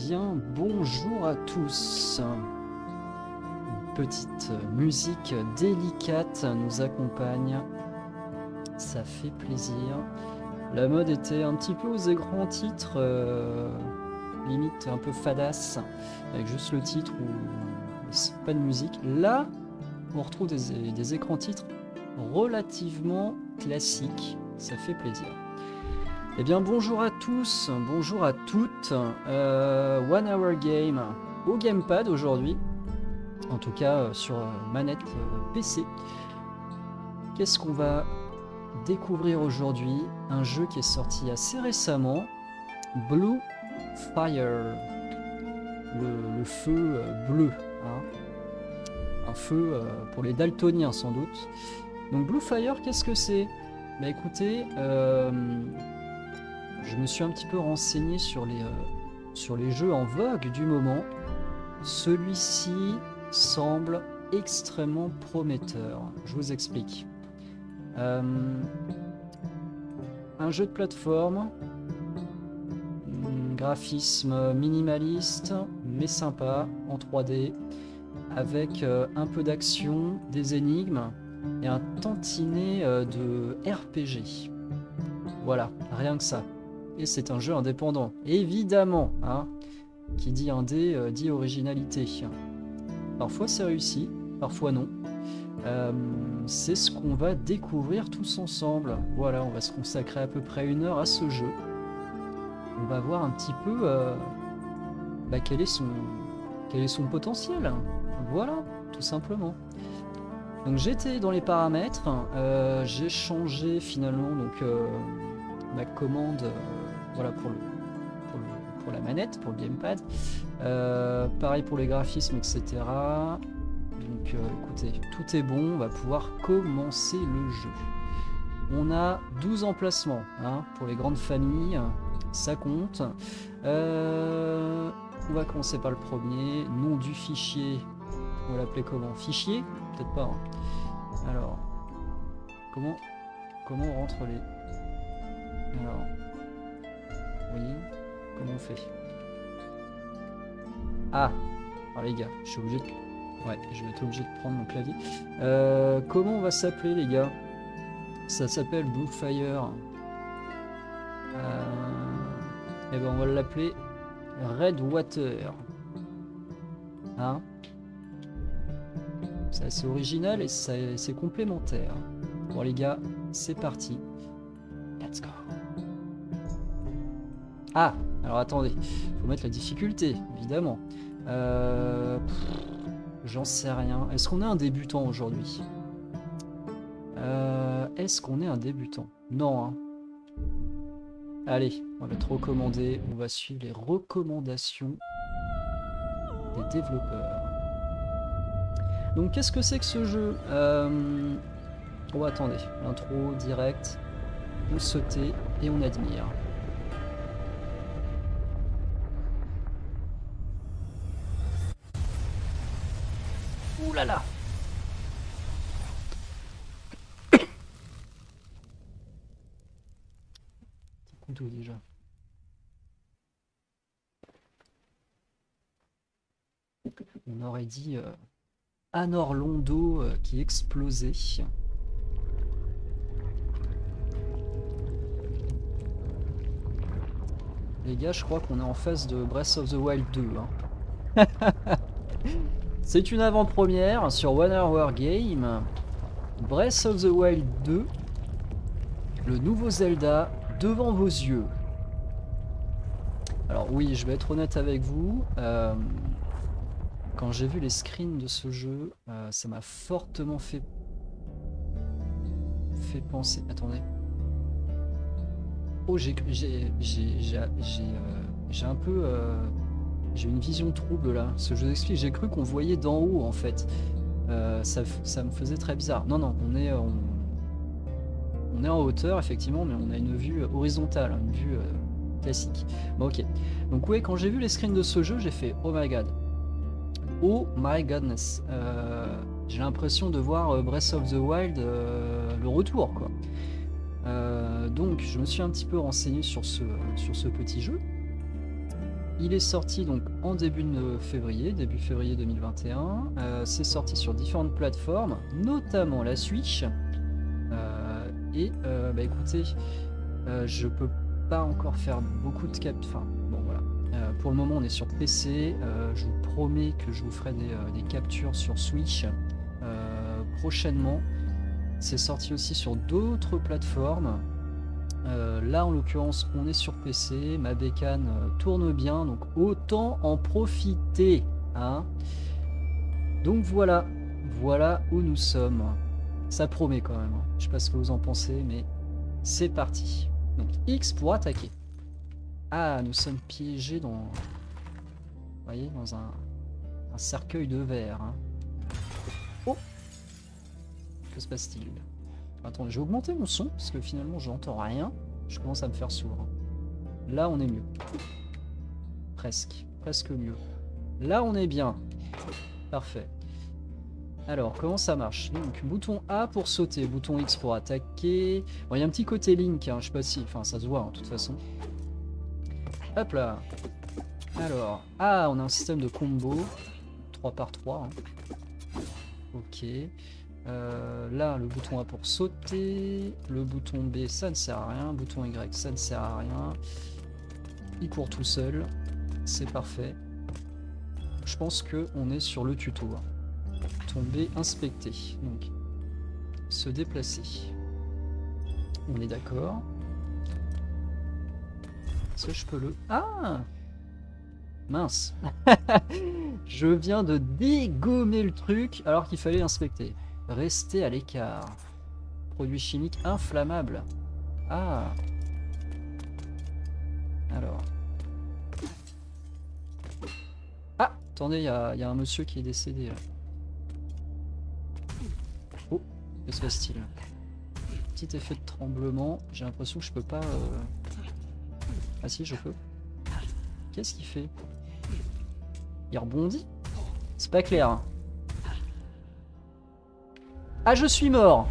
bien, bonjour à tous. Une petite musique délicate nous accompagne. Ça fait plaisir. La mode était un petit peu aux écrans titres, limite un peu fadasse, avec juste le titre ou pas de musique. Là, on retrouve des écrans titres relativement classiques. Ça fait plaisir. Eh bien bonjour à tous, bonjour à toutes, One Hour Game au Gamepad aujourd'hui, en tout cas sur manette PC. Qu'est-ce qu'on va découvrir aujourd'hui? Un jeu qui est sorti assez récemment, Blue Fire, le feu bleu, hein. Un feu pour les daltoniens sans doute. Donc Blue Fire, qu'est-ce que c'est? Bah écoutez, je me suis un petit peu renseigné sur les jeux en vogue du moment. Celui-ci semble extrêmement prometteur. Je vous explique. Un jeu de plateforme, graphisme minimaliste, mais sympa, en 3D, avec un peu d'action, des énigmes et un tantinet de RPG. Voilà, rien que ça. Et c'est un jeu indépendant, évidemment, hein. Qui dit indé dit originalité. Parfois c'est réussi, parfois non. C'est ce qu'on va découvrir tous ensemble. Voilà, on va se consacrer à peu près 1 heure à ce jeu. On va voir un petit peu quel est son potentiel. Voilà, tout simplement. Donc j'étais dans les paramètres, j'ai changé finalement donc ma commande. Voilà pour la manette, pour le gamepad. Pareil pour les graphismes, etc. Donc écoutez, tout est bon, on va pouvoir commencer le jeu. On a 12 emplacements, hein, pour les grandes familles, ça compte. On va commencer par le premier, nom du fichier, on va l'appeler comment? Fichier? Peut-être pas. Hein. Alors, comment on rentre les... Alors... Oui, comment on fait? Ah, alors les gars, je suis obligé de... Ouais, je vais être obligé de prendre mon clavier. Comment on va s'appeler les gars? Ça s'appelle Blue Fire. Et ben on va l'appeler Red Water. Hein? C'est assez original et c'est complémentaire. Bon les gars, c'est parti. Let's go. Ah, alors attendez, faut mettre la difficulté, évidemment. J'en sais rien. Est-ce qu'on est un débutant aujourd'hui? Est-ce qu'on est un débutant? Non, hein. Allez, on va te recommander. On va suivre les recommandations des développeurs. Donc, qu'est-ce que c'est que ce jeu? Oh, attendez, l'intro direct. On se tait et on admire. Ouh là là! Petit couteau déjà. On aurait dit Anor Londo qui explosait. Les gars, je crois qu'on est en face de Breath of the Wild 2. Hein. C'est une avant-première sur One Hour Game. Breath of the Wild 2. Le nouveau Zelda devant vos yeux. Alors oui, je vais être honnête avec vous. Quand j'ai vu les screens de ce jeu, ça m'a fortement fait penser... Attendez. Oh, j'ai un peu... J'ai une vision trouble là, ce que je vous explique, j'ai cru qu'on voyait d'en haut en fait. Ça me faisait très bizarre. Non, on est en hauteur effectivement, mais on a une vue horizontale, une vue classique. Bon ok. Donc ouais, quand j'ai vu les screens de ce jeu, j'ai fait oh my god. Oh my godness. J'ai l'impression de voir Breath of the Wild le retour quoi. Donc je me suis un petit peu renseigné sur ce petit jeu. Il est sorti donc en début février 2021. C'est sorti sur différentes plateformes, notamment la Switch. Bah écoutez, je peux pas encore faire beaucoup de Enfin, bon voilà. Pour le moment, on est sur PC. Je vous promets que je vous ferai des captures sur Switch prochainement. C'est sorti aussi sur d'autres plateformes. Là, en l'occurrence, on est sur PC. Ma bécane tourne bien, donc autant en profiter. Hein. Donc voilà où nous sommes. Ça promet quand même. Je sais pas ce que vous en pensez, mais c'est parti. Donc X pour attaquer. Ah, nous sommes piégés dans... Vous voyez, dans un cercueil de verre. Hein. Oh! Que se passe-t-il? Attends, j'ai augmenté mon son, parce que finalement, j'entends rien. Je commence à me faire sourd. Là, on est mieux. Presque mieux. Là, on est bien. Parfait. Alors, comment ça marche? Donc, bouton A pour sauter, bouton X pour attaquer. Bon, il y a un petit côté Link, hein, je sais pas si... Enfin, ça se voit, hein, de toute façon. Hop là. Alors, on a un système de combo. 3 par 3. Hein. Ok. Là, le bouton A pour sauter. Le bouton B, ça ne sert à rien. Bouton Y, ça ne sert à rien. Il court tout seul. C'est parfait. Je pense qu'on est sur le tuto. Hein. Tomber, inspecter. Donc, se déplacer. On est d'accord. Est-ce que je peux le... Ah! Mince. Je viens de dégommer le truc alors qu'il fallait l'inspecter. Rester à l'écart. Produit chimique inflammable. Ah! Alors. Ah! Attendez, il y a un monsieur qui est décédé là. Oh, que se passe-t-il? Petit effet de tremblement. J'ai l'impression que je peux pas... Ah si, je peux. Qu'est-ce qu'il fait? Il rebondit? C'est pas clair. Hein. Ah, je suis mort!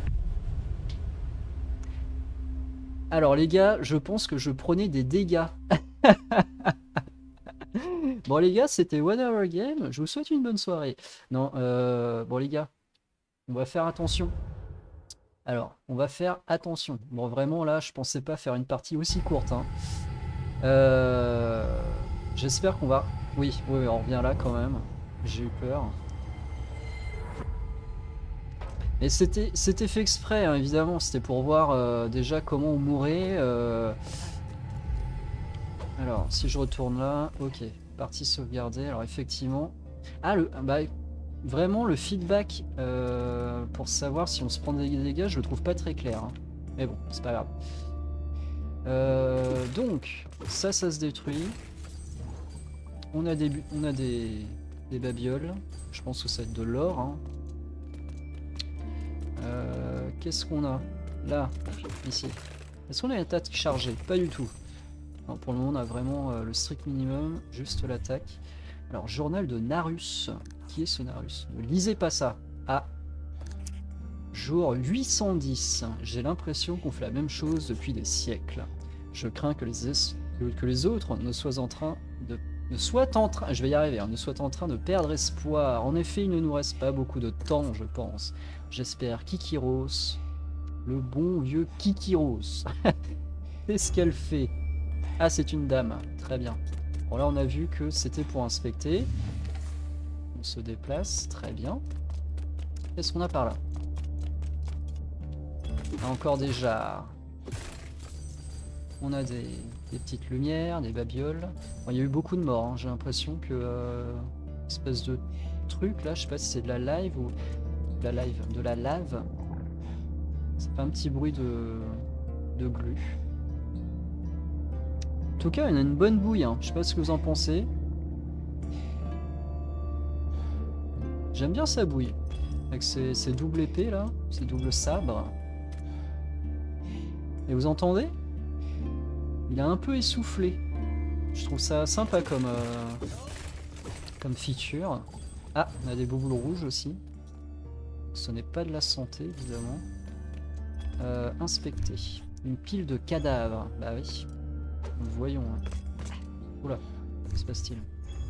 Alors les gars, je pense que je prenais des dégâts. Bon les gars, c'était One Hour Game. Je vous souhaite une bonne soirée. Non, bon les gars, on va faire attention. Alors, on va faire attention. Bon, vraiment, là, je pensais pas faire une partie aussi courte. Hein. J'espère qu'on va... Oui, on revient là quand même. J'ai eu peur. Et c'était fait exprès, hein, évidemment. C'était pour voir déjà comment on mourrait. Alors, si je retourne là... Ok, partie sauvegardée. Alors, effectivement... Ah, vraiment, le feedback pour savoir si on se prend des dégâts, je le trouve pas très clair. Hein. Mais bon, c'est pas grave. Donc, ça se détruit. On a des babioles. Je pense que ça va être de l'or. Hein. Qu'est-ce qu'on a? Là, ici. Est-ce qu'on a une attaque chargée? Pas du tout. Non, pour le moment, on a vraiment le strict minimum. Juste l'attaque. Alors, journal de Narus. Qui est ce Narus? Ne lisez pas ça. Ah. Jour 810. J'ai l'impression qu'on fait la même chose depuis des siècles. Je crains que les autres ne soient en train de... je vais y arriver, hein, ne soient en train de perdre espoir. En effet, il ne nous reste pas beaucoup de temps, je pense. J'espère Kikiros, le bon vieux Kikiros. Qu'est-ce qu'elle fait? Ah, c'est une dame. Très bien. Bon, là, on a vu que c'était pour inspecter. On se déplace. Très bien. Qu'est-ce qu'on a par là? Encore des jarres. On a des petites lumières, des babioles. Bon, il y a eu beaucoup de morts. Hein. J'ai l'impression que... espèce de truc, là, je sais pas si c'est de la live ou... de la lave. C'est pas un petit bruit de glu. En tout cas, il y a une bonne bouille. Hein. Je sais pas ce que vous en pensez. J'aime bien sa bouille. Avec ses doubles épées, là. Ses doubles sabres. Et vous entendez? Il est un peu essoufflé. Je trouve ça sympa comme feature. Ah, on a des bouboules rouges aussi. Ce n'est pas de la santé, évidemment. Inspecter. Une pile de cadavres. Bah oui. Voyons. Hein. Oula. Que se passe-t-il?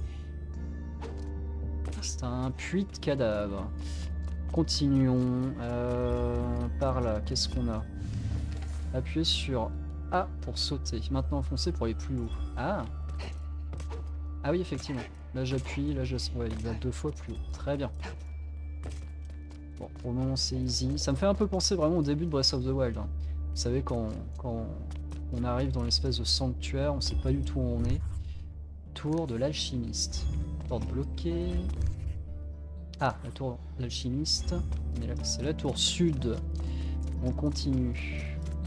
C'est un puits de cadavres. Continuons. Par là, qu'est-ce qu'on a? Appuyez sur A pour sauter. Maintenant enfoncez pour aller plus haut. Ah! Ah oui, effectivement. Là j'appuie, là je... Ouais, il va 2 fois plus haut. Très bien. Bon, pour le moment c'est easy. Ça me fait un peu penser vraiment au début de Breath of the Wild. Hein. Vous savez, quand on arrive dans l'espèce de sanctuaire, on sait pas du tout où on est. Tour de l'alchimiste. Porte bloquée. Ah, la tour de l'alchimiste. C'est la tour sud. On continue.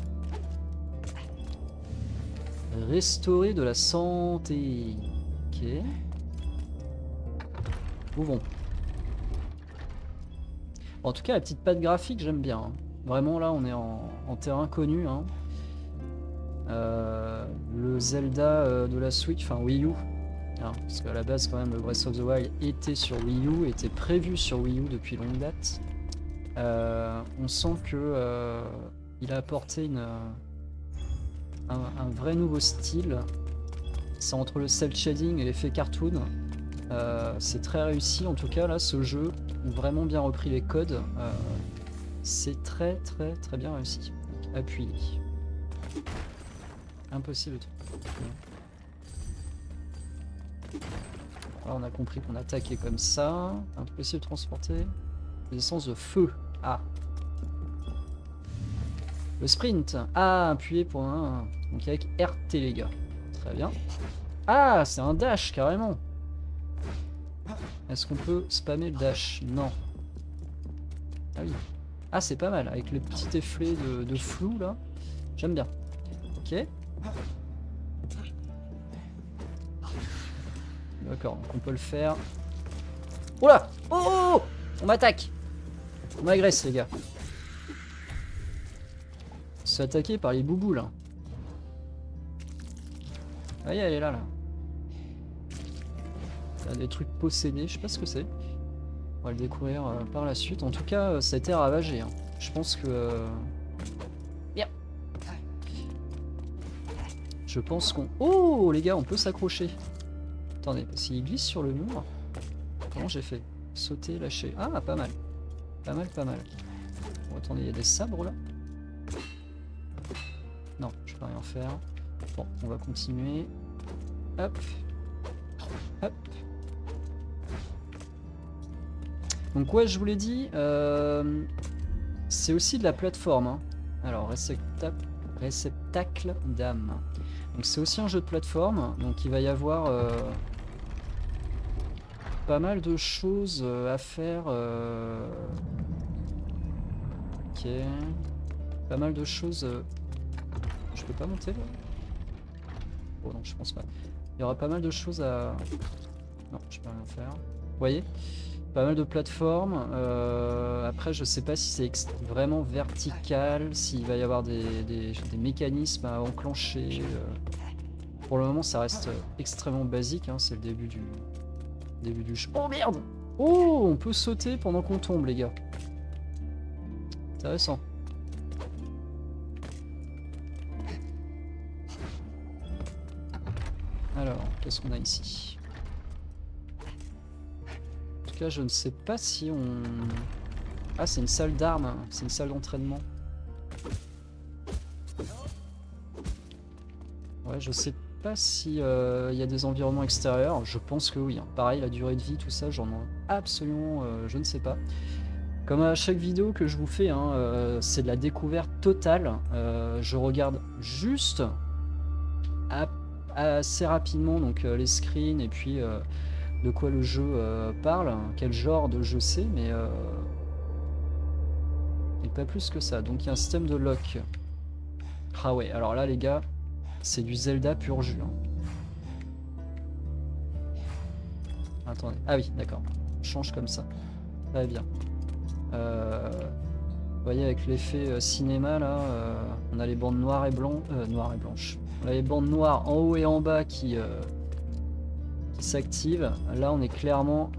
Restaurer de la santé. Ok. Ouvrons. En tout cas, la petite patte graphique, j'aime bien. Hein. Vraiment, là, on est en terrain connu. Hein. Le Zelda de la Switch, enfin Wii U. Hein, parce qu'à la base, quand même, le Breath of the Wild était sur Wii U, était prévu sur Wii U depuis longue date. On sent que il a apporté un vrai nouveau style. C'est entre le cel shading et l'effet cartoon. C'est très réussi en tout cas là, ce jeu a vraiment bien repris les codes. C'est très bien réussi. Appuyez. Impossible de trouver. Alors on a compris qu'on attaquait comme ça. Impossible de transporter. Les essences de feu. Ah. Le sprint. Ah, appuyez pour un. Donc avec RT les gars. Très bien. Ah, c'est un dash carrément. Est-ce qu'on peut spammer le dash? Non. Ah oui. Ah, c'est pas mal avec les petits effets de flou là. J'aime bien. Ok. D'accord, donc on peut le faire. Oula! Oh! On m'attaque! On m'agresse les gars. On se fait attaquer par les boubous là. Ah, elle est là. Il y a des trucs possédés, je sais pas ce que c'est. On va le découvrir par la suite. En tout cas, ça a été ravagé. Hein. Je pense que... Bien. Je pense qu'on... Oh les gars, on peut s'accrocher. Attendez, s'il glisse sur le mur... Comment j'ai fait? Sauter, lâcher... Ah, pas mal. Pas mal. Bon, attendez, il y a des sabres là? Non, je peux rien faire. Bon, on va continuer. Hop. Hop. Donc ouais, je vous l'ai dit, c'est aussi de la plateforme. Hein. Alors, réceptacle d'âme. Donc c'est aussi un jeu de plateforme. Donc il va y avoir pas mal de choses à faire. Ok. Pas mal de choses... Je peux pas monter là? Oh non, je pense pas. Il y aura pas mal de choses à... Non, je peux rien faire. Vous voyez? Pas mal de plateformes. Après, je sais pas si c'est vraiment vertical, s'il va y avoir des mécanismes à enclencher. Pour le moment, ça reste extrêmement basique. Hein, c'est le début du jeu. Oh merde! Oh, on peut sauter pendant qu'on tombe, les gars. Intéressant. Alors, qu'est-ce qu'on a ici? En tout cas, je ne sais pas si on... Ah, c'est une salle d'armes, c'est une salle d'entraînement. Ouais, je sais pas si y a des environnements extérieurs. Je pense que oui. Hein. Pareil, la durée de vie, tout ça, j'en ai absolument... je ne sais pas. Comme à chaque vidéo que je vous fais, hein, c'est de la découverte totale. Je regarde juste assez rapidement donc les screens et puis de quoi le jeu parle, quel genre de jeu c'est, mais pas plus que ça. Donc il y a un système de lock. Ah ouais, alors là les gars, c'est du Zelda pur jus. Hein. Attendez, ah oui, d'accord. On change comme ça. Très bien. Vous voyez avec l'effet cinéma là, on a les bandes noires et blanches. On a les bandes noires en haut et en bas qui s'activent. Là on est clairement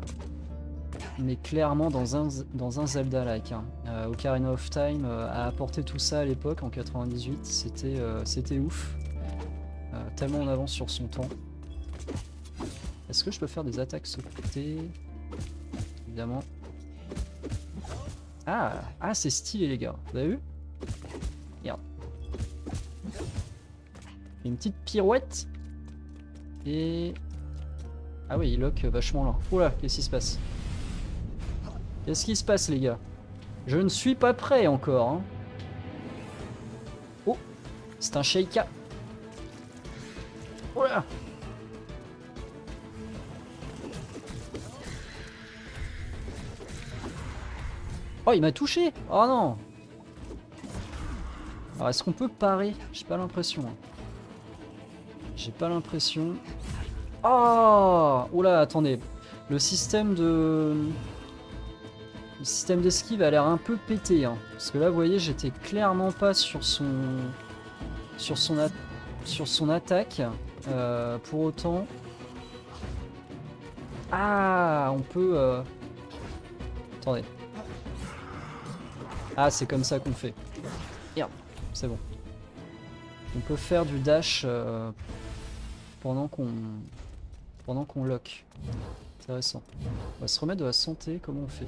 dans un Zelda-like. Hein. Ocarina of Time a apporté tout ça à l'époque en 98. C'était ouf. Tellement en avance sur son temps. Est-ce que je peux faire des attaques sautées? Évidemment. Ah, ah c'est stylé les gars. Vous avez vu? Regarde. Une petite pirouette. Et... Ah oui, il lock vachement là. Oula, qu'est-ce qui se passe? Qu'est-ce qui se passe les gars? Je ne suis pas prêt encore. Hein. Oh, c'est un Sheikah. Oula. Oh, il m'a touché. Oh non. Alors, est-ce qu'on peut parer? J'ai pas l'impression. Hein. J'ai pas l'impression. Oh. Oula, attendez. Le système de... Le système d'esquive a l'air un peu pété. Hein. Parce que là, vous voyez, j'étais clairement pas sur son... Sur son attaque. Pour autant... Ah, on peut... Attendez. Ah, c'est comme ça qu'on fait. Merde, c'est bon. On peut faire du dash pendant qu'on lock. Intéressant. On va se remettre de la santé, comment on fait?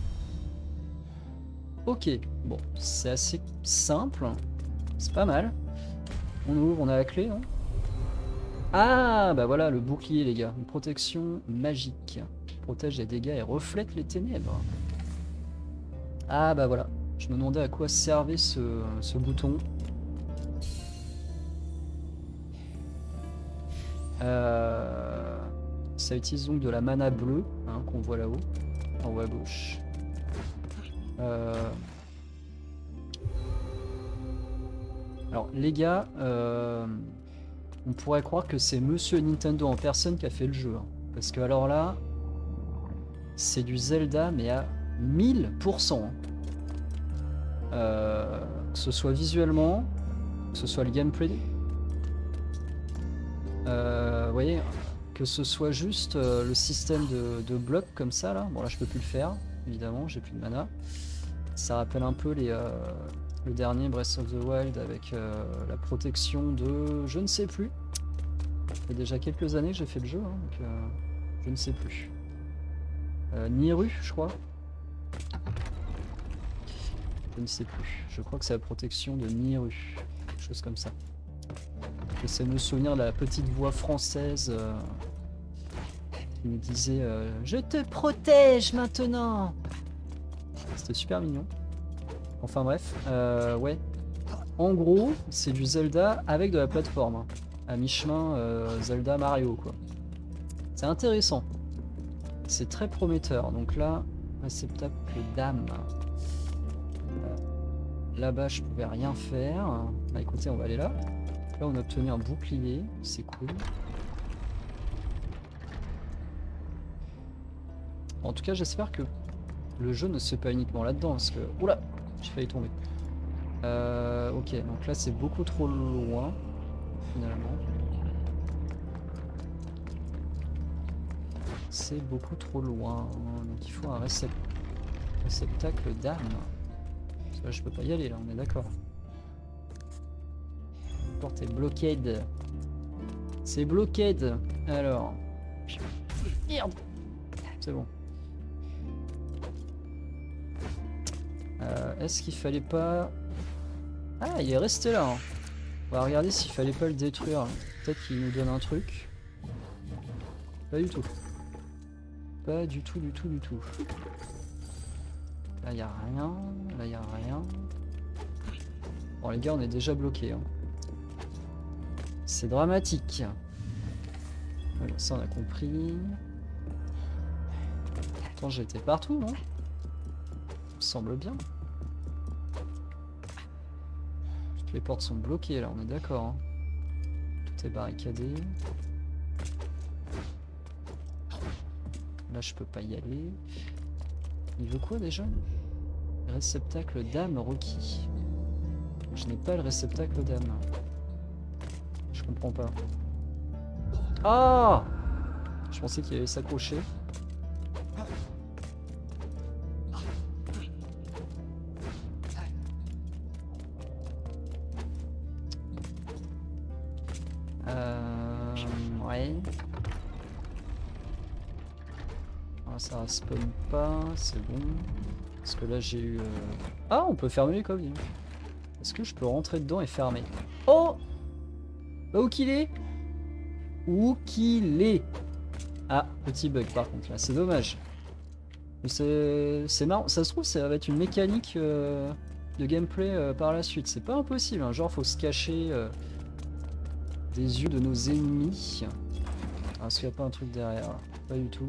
Ok, bon, c'est assez simple. C'est pas mal. On ouvre, on a la clé, non? Ah, bah voilà, le bouclier, les gars. Une protection magique. Protège les dégâts et reflète les ténèbres. Ah, bah voilà. Je me demandais à quoi servait ce bouton. Ça utilise donc de la mana bleue, hein, qu'on voit là-haut, en haut à gauche. Alors les gars, on pourrait croire que c'est Monsieur Nintendo en personne qui a fait le jeu. Hein, parce que alors là, c'est du Zelda mais à 1000%. Hein. Que ce soit visuellement, que ce soit le gameplay. Vous voyez, que ce soit juste le système de blocs comme ça là. Bon là je peux plus le faire, évidemment, j'ai plus de mana. Ça rappelle un peu le dernier Breath of the Wild avec la protection de... je ne sais plus. Ça fait déjà quelques années que j'ai fait le jeu, hein, donc je ne sais plus. Niru, je crois. Je ne sais plus. Je crois que c'est la protection de Niru. Quelque chose comme ça. J'essaie de me souvenir de la petite voix française qui me disait je te protège maintenant. C'était super mignon. Enfin bref, ouais. En gros, c'est du Zelda avec de la plateforme. Hein. À mi-chemin, Zelda Mario, quoi. C'est intéressant. C'est très prometteur. Donc là, réceptacle d'âme. Là-bas, je pouvais rien faire. Bah écoutez, on va aller là. Là, on a obtenu un bouclier. C'est cool. En tout cas, j'espère que le jeu ne se fait pas uniquement là-dedans. Parce que... Oula, j'ai failli tomber. Ok, donc là, c'est beaucoup trop loin. Finalement. C'est beaucoup trop loin. Donc il faut un réceptacle d'âme. Parce que là, je peux pas y aller, là, on est d'accord. La porte est bloquée. C'est bloqué. Alors. Merde. C'est bon. Est-ce qu'il fallait pas... Ah, il est resté là. Hein. On va regarder s'il fallait pas le détruire. Peut-être qu'il nous donne un truc. Pas du tout. Pas du tout, du tout, du tout. Là, il n'y a rien. Là, il n'y a rien. Bon, les gars, on est déjà bloqués. Hein. C'est dramatique. Voilà, ça, on a compris. Attends, j'ai été partout, non? Il me semble bien. Toutes les portes sont bloquées, là, on est d'accord. Hein. Tout est barricadé. Là, je peux pas y aller. Il veut quoi, déjà? Réceptacle d'âme requis. Je n'ai pas le réceptacle d'âme. Je comprends pas. Ah! Je pensais qu'il allait s'accrocher. Ouais. Ah, ça respawn pas, c'est bon. Parce que là j'ai eu... Ah, on peut fermer les coffres. Est-ce que je peux rentrer dedans et fermer? Oh! Bah, où qu'il est? Où qu'il est? Ah, petit bug par contre là, c'est dommage. C'est marrant, ça se trouve ça va être une mécanique de gameplay par la suite. C'est pas impossible, hein. Genre faut se cacher des yeux de nos ennemis. Ah, est-ce qu'il n'y a pas un truc derrière? Pas du tout.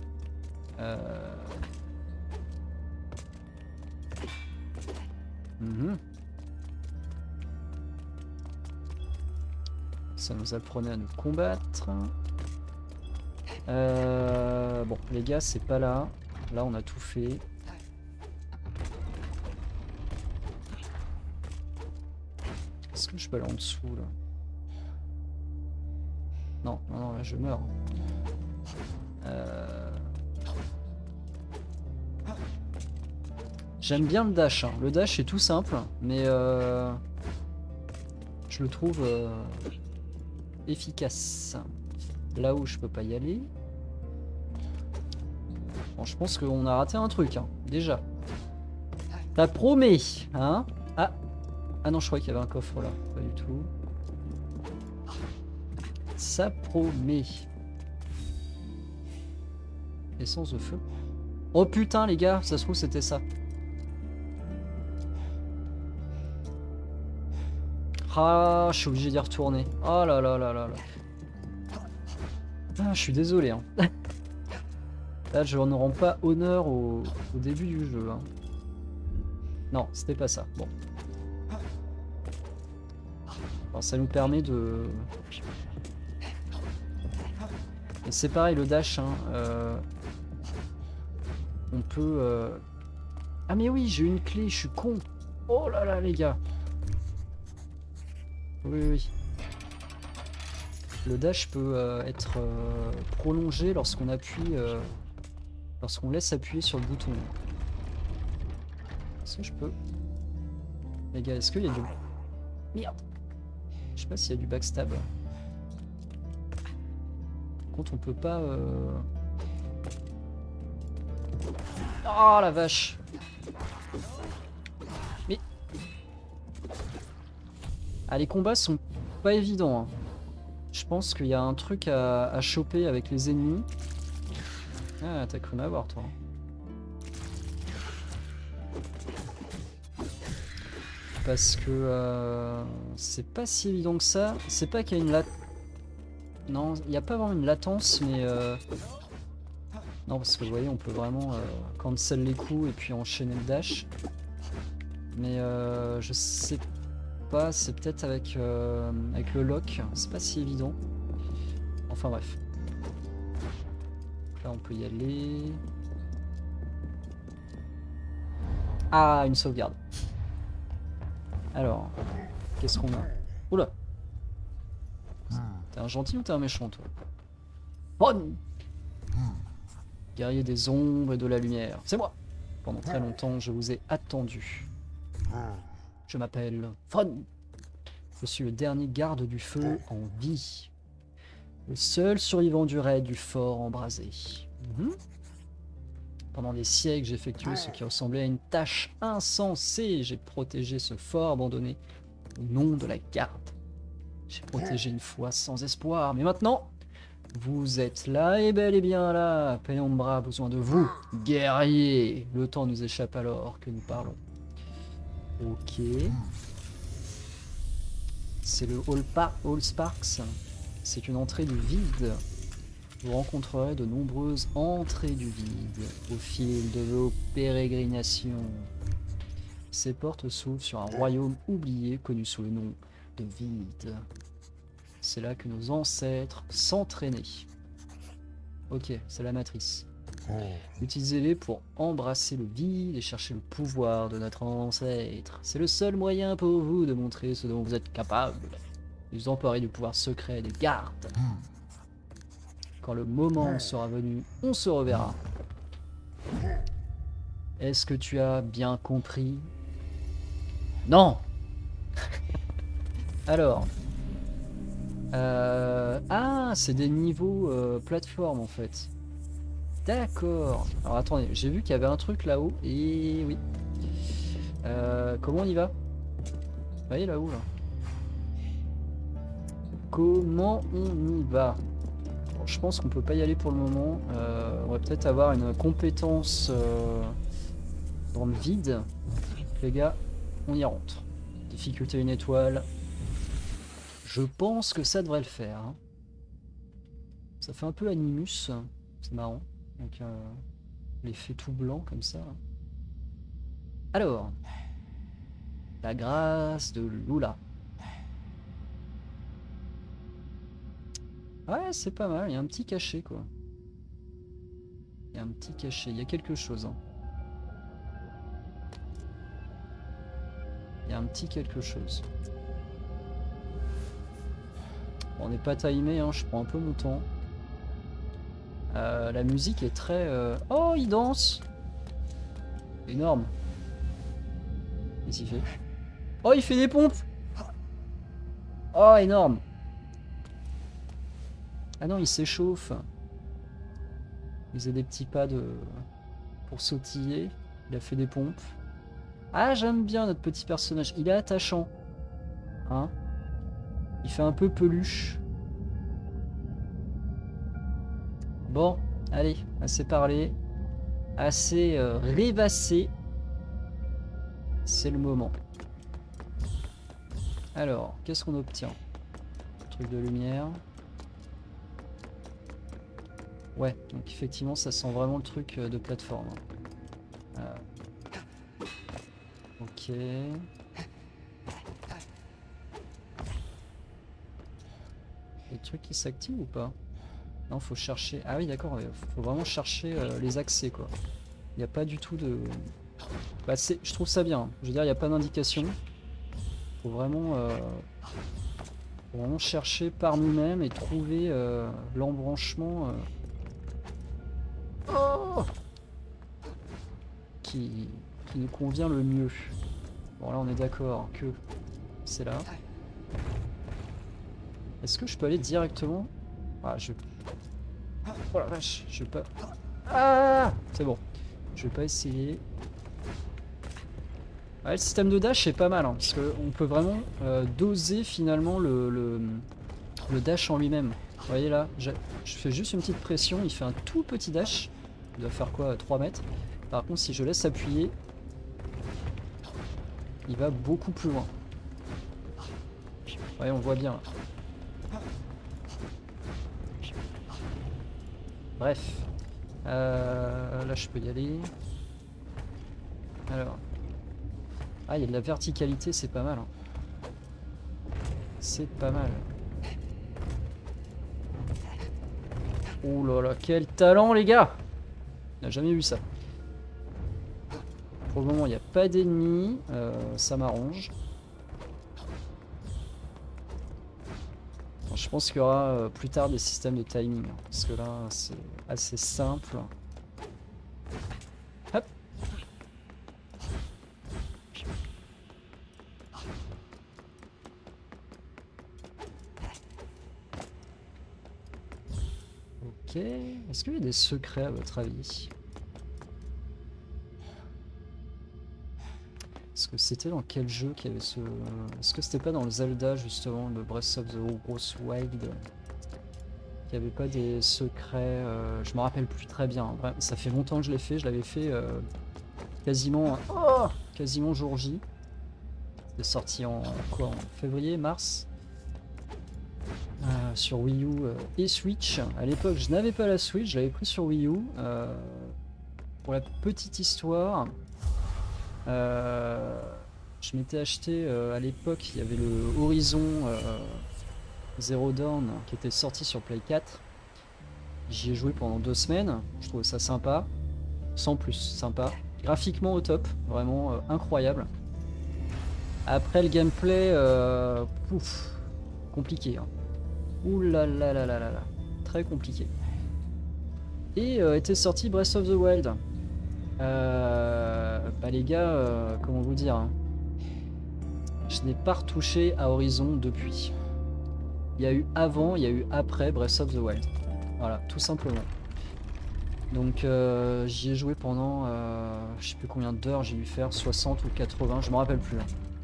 Ça nous apprenait à nous combattre. Bon, les gars, c'est pas là. Là, on a tout fait. Est-ce que je peux aller en dessous, là? Non, non, non, là, je meurs. J'aime bien le dash. Hein. Le dash est tout simple, mais je le trouve efficace. Là où je peux pas y aller. Bon, je pense qu'on a raté un truc, hein, déjà. T'as promis, hein? Ah. Ah non, je croyais qu'il y avait un coffre là. Pas du tout. Ça promet. Essence de feu. Oh putain, les gars, ça se trouve c'était ça. Ah, je suis obligé d'y retourner. Oh là là là là là. Ah, je suis désolé. Hein. Là, je ne rends pas honneur au début du jeu. Hein. Non, c'était pas ça. Bon. Alors, ça nous permet de... Et c'est pareil, le dash. Hein, on peut... Ah mais oui, j'ai une clé, je suis con. Oh là là, les gars. Oui, oui. Le dash peut être prolongé lorsqu'on appuie... lorsqu'on laisse appuyer sur le bouton. Est-ce que je peux... Les gars, est-ce qu'il y a du... Merde. Je sais pas s'il y a du backstab. Par contre, on peut pas... Oh la vache. Mais... Ah, les combats sont pas évidents. Hein. Je pense qu'il y a un truc à choper avec les ennemis. Ah, t'as cru m'avoir, toi. Parce que c'est pas si évident que ça. C'est pas qu'il y a une Non, il n'y a pas vraiment une latence, mais... Non, parce que vous voyez, on peut vraiment cancel les coups et puis enchaîner le dash. Mais je sais pas, c'est peut-être avec le lock. C'est pas si évident. Enfin bref. Là, on peut y aller. Ah, une sauvegarde. Alors, qu'est-ce qu'on a? Oula! T'es un gentil ou t'es un méchant, toi? Fon! Guerrier des ombres et de la lumière. C'est moi! Pendant très longtemps, je vous ai attendu. Je m'appelle Fon. Je suis le dernier garde du feu en vie. Le seul survivant du raid du fort embrasé. Pendant des siècles, j'ai effectué ce qui ressemblait à une tâche insensée. J'ai protégé ce fort abandonné au nom de la garde. J'ai protégé une foi sans espoir. Mais maintenant, vous êtes là et bel et bien là. Penumbra a besoin de vous, guerriers. Le temps nous échappe alors que nous parlons. Ok. C'est le Hall Sparks. C'est une entrée du vide. Vous rencontrerez de nombreuses entrées du vide au fil de vos pérégrinations. Ces portes s'ouvrent sur un royaume oublié connu sous le nom de vide. C'est là que nos ancêtres s'entraînaient. Ok, c'est la matrice. Utilisez-les pour embrasser le vide et chercher le pouvoir de notre ancêtre. C'est le seul moyen pour vous de montrer ce dont vous êtes capable. Vous emparez du pouvoir secret des gardes. Quand le moment sera venu, on se reverra. Est-ce que tu as bien compris? Non. Alors. Ah, c'est des niveaux plateforme en fait. D'accord. Alors attendez, j'ai vu qu'il y avait un truc là-haut. Et oui. Comment on y va? Vous voyez là-haut là? Comment on y va? Bon, je pense qu'on peut pas y aller pour le moment. On va peut-être avoir une compétence dans le vide. Les gars, on y rentre. Difficulté 1 étoile. Je pense que ça devrait le faire. Hein. Ça fait un peu Animus. C'est marrant. Donc l'effet tout blanc comme ça. Alors. La grâce de Lula. Ouais, c'est pas mal. Il y a un petit cachet, quoi. Il y a un petit cachet. Il y a quelque chose. Hein. Il y a un petit quelque chose. Bon, on n'est pas timé, hein. Je prends un peu mon temps. La musique est très... Oh, il danse! Énorme. Qu'est-ce qu'il fait? Oh, il fait des pompes! Oh, énorme! Ah non, il s'échauffe. Il faisait des petits pas pour sautiller. Il a fait des pompes. Ah, j'aime bien notre petit personnage. Il est attachant. Hein? Il fait un peu peluche. Bon, allez, assez parlé. Assez rêvassé. C'est le moment. Alors, qu'est-ce qu'on obtient? Truc de lumière. Ouais, donc effectivement, ça sent vraiment le truc de plateforme. Ok. Les trucs qui s'activent ou pas? Non, faut chercher. Ah oui, d'accord, faut vraiment chercher les accès, quoi. Il n'y a pas du tout de... Bah, je trouve ça bien. Je veux dire, il n'y a pas d'indication. Faut vraiment chercher par nous-mêmes et trouver l'embranchement qui nous convient le mieux. Bon, là, on est d'accord que c'est là. Est-ce que je peux aller directement? Ah, oh la vache, je vais pas... Ah, c'est bon. Je vais pas essayer. Ouais, le système de dash est pas mal, hein, parce qu'on peut vraiment doser finalement le dash en lui-même. Vous voyez là, je fais juste une petite pression, il fait un tout petit dash. Il doit faire quoi, 3 mètres. Par contre, si je laisse appuyer, il va beaucoup plus loin. Ouais, on voit bien. Là. Bref. Là, je peux y aller. Alors. Ah, il y a de la verticalité, c'est pas mal. Hein. C'est pas mal. Oh là là, quel talent, les gars! On n'a jamais vu ça. Pour le moment, il n'y a pas d'ennemis. Ça m'arrange. Je pense qu'il y aura plus tard des systèmes de timing. Hein, parce que là, c'est assez simple. Hop. Ok. Est-ce qu'il y a des secrets à votre avis? Est-ce que c'était dans quel jeu qu'il y avait ce... Est-ce que c'était pas dans le Zelda justement, le Breath of the Wild? Qu'il n'y avait pas des secrets... je me rappelle plus très bien. Bref, ça fait longtemps que je l'ai fait. Je l'avais fait quasiment... quasiment jour J. C'est sorti en quoi? En février, mars sur Wii U et Switch. À l'époque, je n'avais pas la Switch. Je l'avais pris sur Wii U. Pour la petite histoire... je m'étais acheté à l'époque, il y avait le Horizon Zero Dawn qui était sorti sur Play 4. J'y ai joué pendant 2 semaines, je trouvais ça sympa, sans plus, sympa. Graphiquement au top, vraiment incroyable. Après le gameplay, pouf, compliqué. Hein. Ouh là là là là là là, très compliqué. Et était sorti Breath of the Wild. Bah les gars, comment vous dire, hein, je n'ai pas retouché à Horizon depuis. Il y a eu avant, il y a eu après Breath of the Wild. Voilà, tout simplement. Donc j'y ai joué pendant je sais plus combien d'heures j'ai dû faire, 60 ou 80, je me rappelle plus.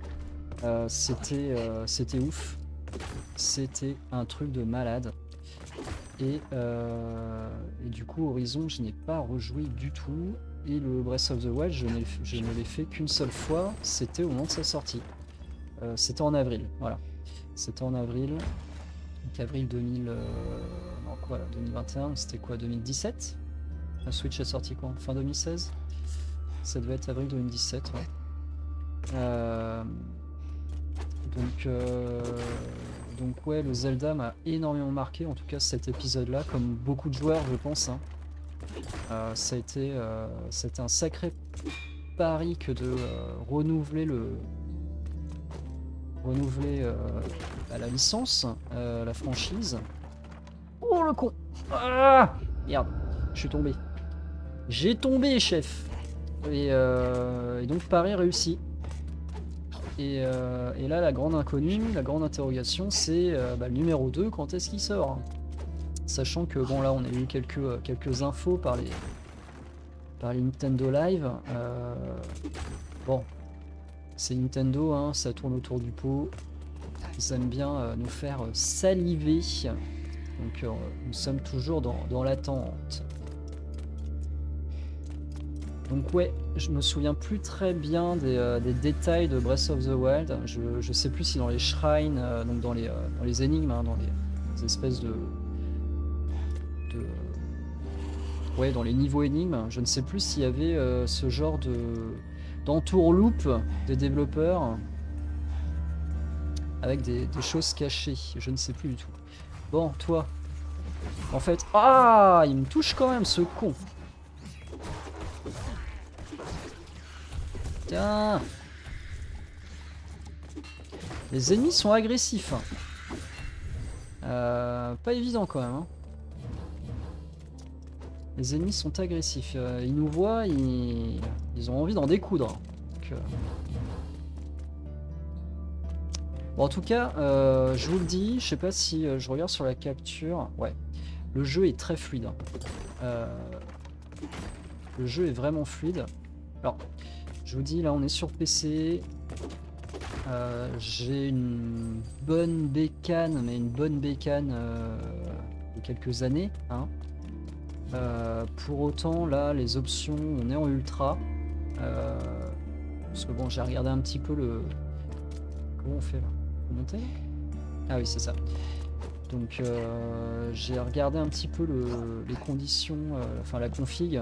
C'était ouf. C'était un truc de malade. Et du coup Horizon je n'ai pas rejoué du tout. Et le Breath of the Wild je ne l'ai fait qu'une seule fois, c'était au moment de sa sortie. C'était en avril, voilà. C'était en avril. Donc avril 2000... non quoi là, 2021, c'était quoi, 2017? La Switch est sortie quand? Fin 2016? Ça devait être avril 2017, ouais. Donc ouais, le Zelda m'a énormément marqué, en tout cas cet épisode-là, comme beaucoup de joueurs je pense. Hein. C'était un sacré pari que de renouveler la licence, la franchise. Oh le con! Ah merde, je suis tombé. J'ai tombé, chef. Et donc pari réussi. Et là, la grande inconnue, la grande interrogation, c'est le numéro 2, quand est-ce qu'il sort? Sachant que, bon, là, on a eu quelques infos par les Nintendo Live. Bon, c'est Nintendo, hein, ça tourne autour du pot. Ils aiment bien nous faire saliver. Donc, nous sommes toujours dans l'attente. Donc ouais, je me souviens plus très bien des détails de Breath of the Wild. Je sais plus si dans les shrines, donc dans les énigmes, hein, dans les espèces ouais, dans les niveaux énigmes, je ne sais plus s'il y avait ce genre d'entourloupe des développeurs avec des choses cachées. Je ne sais plus du tout. Bon, toi, en fait, ah, il me touche quand même, ce con. Tiens. Les ennemis sont agressifs. Pas évident quand même. Hein. Les ennemis sont agressifs. Ils nous voient, ils ont envie d'en découdre. Donc, bon, en tout cas, je vous le dis, je sais pas si je regarde sur la capture. Ouais, le jeu est très fluide. Le jeu est vraiment fluide. Alors, je vous dis, là on est sur PC, j'ai une bonne bécane, mais une bonne bécane de quelques années. Hein. Pour autant, là, les options, on est en ultra. Parce que bon, j'ai regardé un petit peu le... Comment on fait là? Faut monter? Ah oui, c'est ça. Donc j'ai regardé un petit peu les conditions, enfin la config.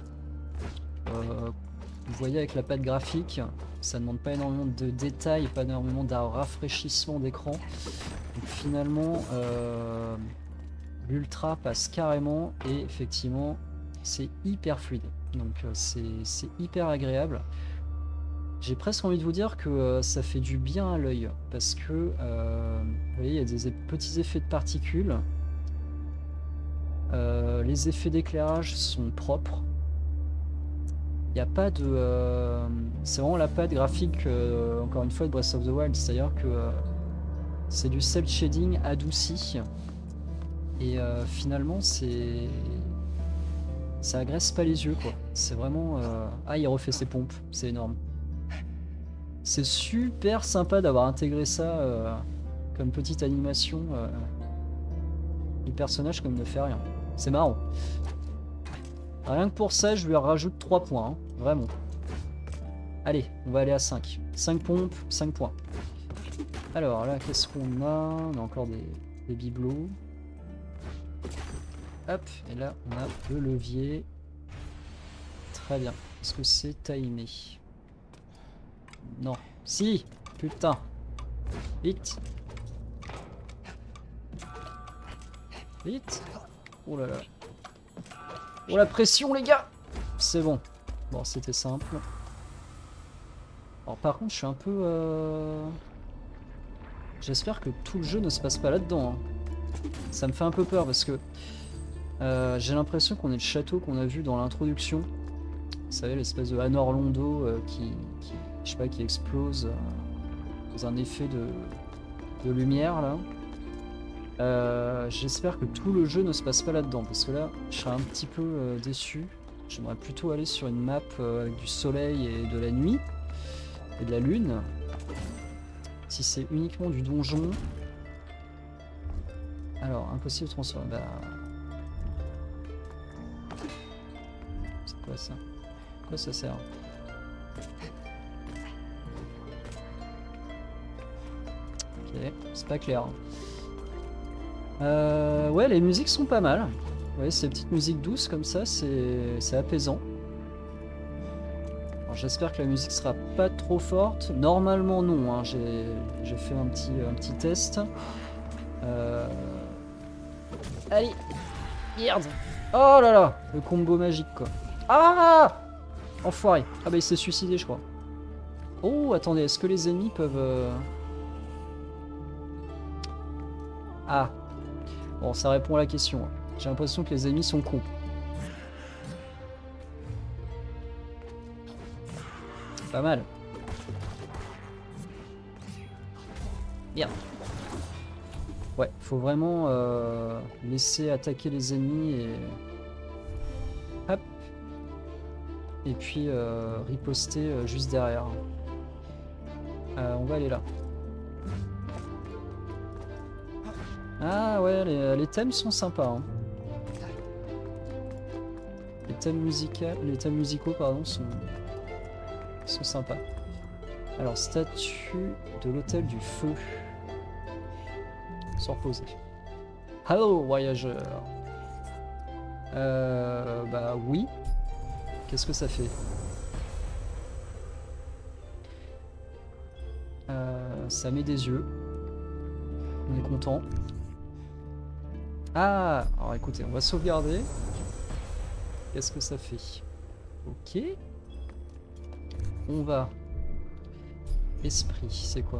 Vous voyez avec la patte graphique, ça ne demande pas énormément de détails, pas énormément de rafraîchissement d'écran. Donc finalement, l'ultra passe carrément et effectivement, c'est hyper fluide. Donc c'est hyper agréable. J'ai presque envie de vous dire que ça fait du bien à l'œil parce que vous voyez, il y a des petits effets de particules. Les effets d'éclairage sont propres. Il n'y a pas de... c'est vraiment la patte graphique, encore une fois, de Breath of the Wild. C'est-à-dire que c'est du cel shading adouci. Et finalement, ça agresse pas les yeux, quoi. C'est vraiment... Ah, il refait ses pompes. C'est énorme. C'est super sympa d'avoir intégré ça comme petite animation. Le personnage comme ne fait rien. C'est marrant. Rien que pour ça, je lui rajoute 3 points. Hein. Vraiment. Allez, on va aller à 5. 5 pompes, 5 points. Alors là, qu'est-ce qu'on a? On a encore des bibelots. Hop, et là, on a le levier. Très bien. Est-ce que c'est timé? Non. Si! Putain! Vite! Vite! Oh là là! Oh la pression, les gars! C'est bon. Bon, c'était simple. Alors par contre, je suis un peu... J'espère que tout le jeu ne se passe pas là-dedans. Hein. Ça me fait un peu peur parce que j'ai l'impression qu'on est le château qu'on a vu dans l'introduction. Vous savez, l'espèce de Anor Londo qui je sais pas, qui explose dans un effet de lumière là. J'espère que tout le jeu ne se passe pas là-dedans, parce que là, je serais un petit peu déçu. J'aimerais plutôt aller sur une map avec du soleil et de la nuit, et de la lune. Si c'est uniquement du donjon... Alors, impossible de transformer... Bah... C'est quoi ça? À quoi ça sert? Ok, c'est pas clair. Ouais, les musiques sont pas mal. Ouais, ces petites musiques douces comme ça, c'est apaisant. J'espère que la musique sera pas trop forte. Normalement non, hein. J'ai fait un petit test. Allez, merde. Oh là là, le combo magique quoi. Ah, enfoiré. Ah bah il s'est suicidé je crois. Oh attendez, est-ce que les ennemis peuvent... Ah. Bon, ça répond à la question. Hein. J'ai l'impression que les ennemis sont cons. Pas mal. Merde. Ouais, faut vraiment laisser attaquer les ennemis et... Hop. Et puis riposter juste derrière. On va aller là. Ah ouais, les thèmes sont sympas. Hein. Les thèmes musicaux pardon, sont sympas. Alors, statue de l'hôtel du feu. Se reposer. Hello, voyageur. Bah oui. Qu'est-ce que ça fait? Ça met des yeux. On est content. Ah, alors écoutez, on va sauvegarder. Qu'est-ce que ça fait? Ok. On va... Esprit, c'est quoi?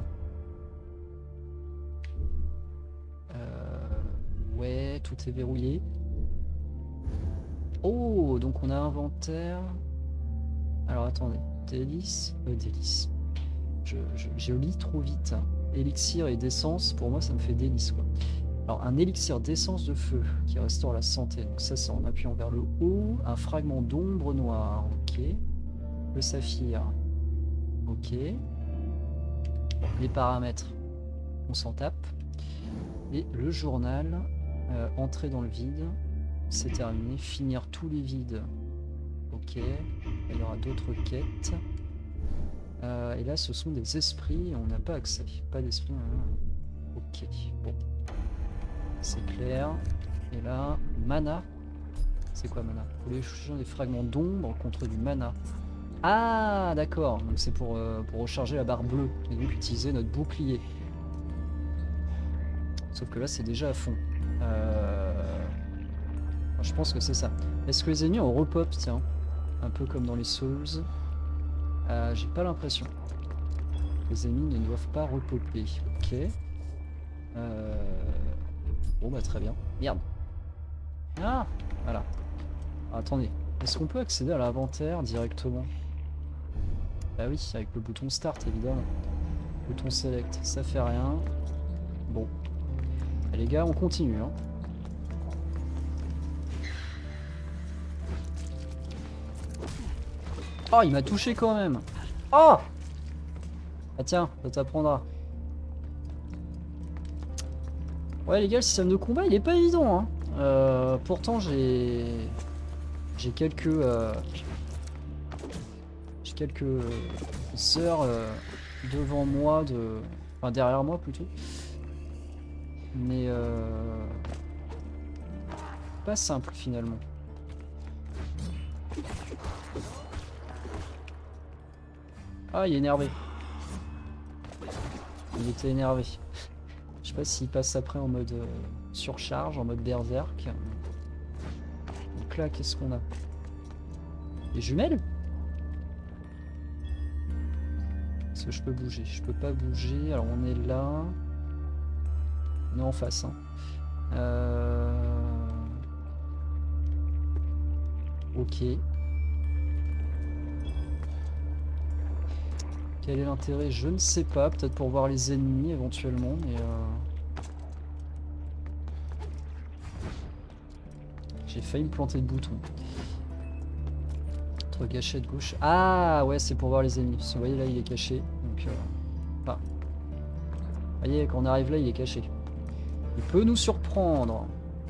Ouais, tout est verrouillé. Oh, donc on a inventaire. Alors attendez, délice, délice. Je lis trop vite. Hein. Élixir et d'essence, pour moi ça me fait délice quoi. Alors un élixir d'essence de feu qui restaure la santé. Donc ça c'est en appuyant vers le haut. Un fragment d'ombre noire, ok. Le saphir, ok. Les paramètres, on s'en tape. Et le journal, entrer dans le vide, c'est terminé. Finir tous les vides, ok. Il y aura d'autres quêtes. Et là, ce sont des esprits, on n'a pas accès. Pas d'esprit. Ok, bon. C'est clair. Et là, mana. C'est quoi mana? Vous pouvez échanger des fragments d'ombre contre du mana. Ah, d'accord. Donc c'est pour recharger la barre bleue. Et donc utiliser notre bouclier. Sauf que là, c'est déjà à fond. Je pense que c'est ça. Est-ce que les ennemis ont repop, tiens? Un peu comme dans les Souls. J'ai pas l'impression. Les ennemis ne doivent pas repopper. Ok. Bon bah très bien. Merde. Ah, voilà. Alors, attendez. Est-ce qu'on peut accéder à l'inventaire directement? Bah oui, avec le bouton Start évidemment. Bouton Select, ça fait rien. Bon. Et les gars, on continue. Hein. Oh, il m'a touché quand même. Oh! Ah tiens, ça t'apprendra. Ouais les gars, le système de combat, il est pas évident. Hein. Pourtant, j'ai quelques heures devant moi, enfin derrière moi plutôt. Mais pas simple finalement. Ah, il est énervé. Il était énervé. Je sais pas s'il passe après en mode surcharge, en mode berserk. Donc là, qu'est-ce qu'on a? Les jumelles? Est-ce que je peux bouger? Je peux pas bouger. Alors on est là. On est en face. Hein. Ok. Quel est l'intérêt? Je ne sais pas. Peut-être pour voir les ennemis éventuellement. Mais J'ai failli me planter de bouton. Entre gâchette gauche. Ah ouais, c'est pour voir les ennemis. Parce que vous voyez là, il est caché. Donc, enfin, vous voyez, quand on arrive là, il est caché. Il peut nous surprendre.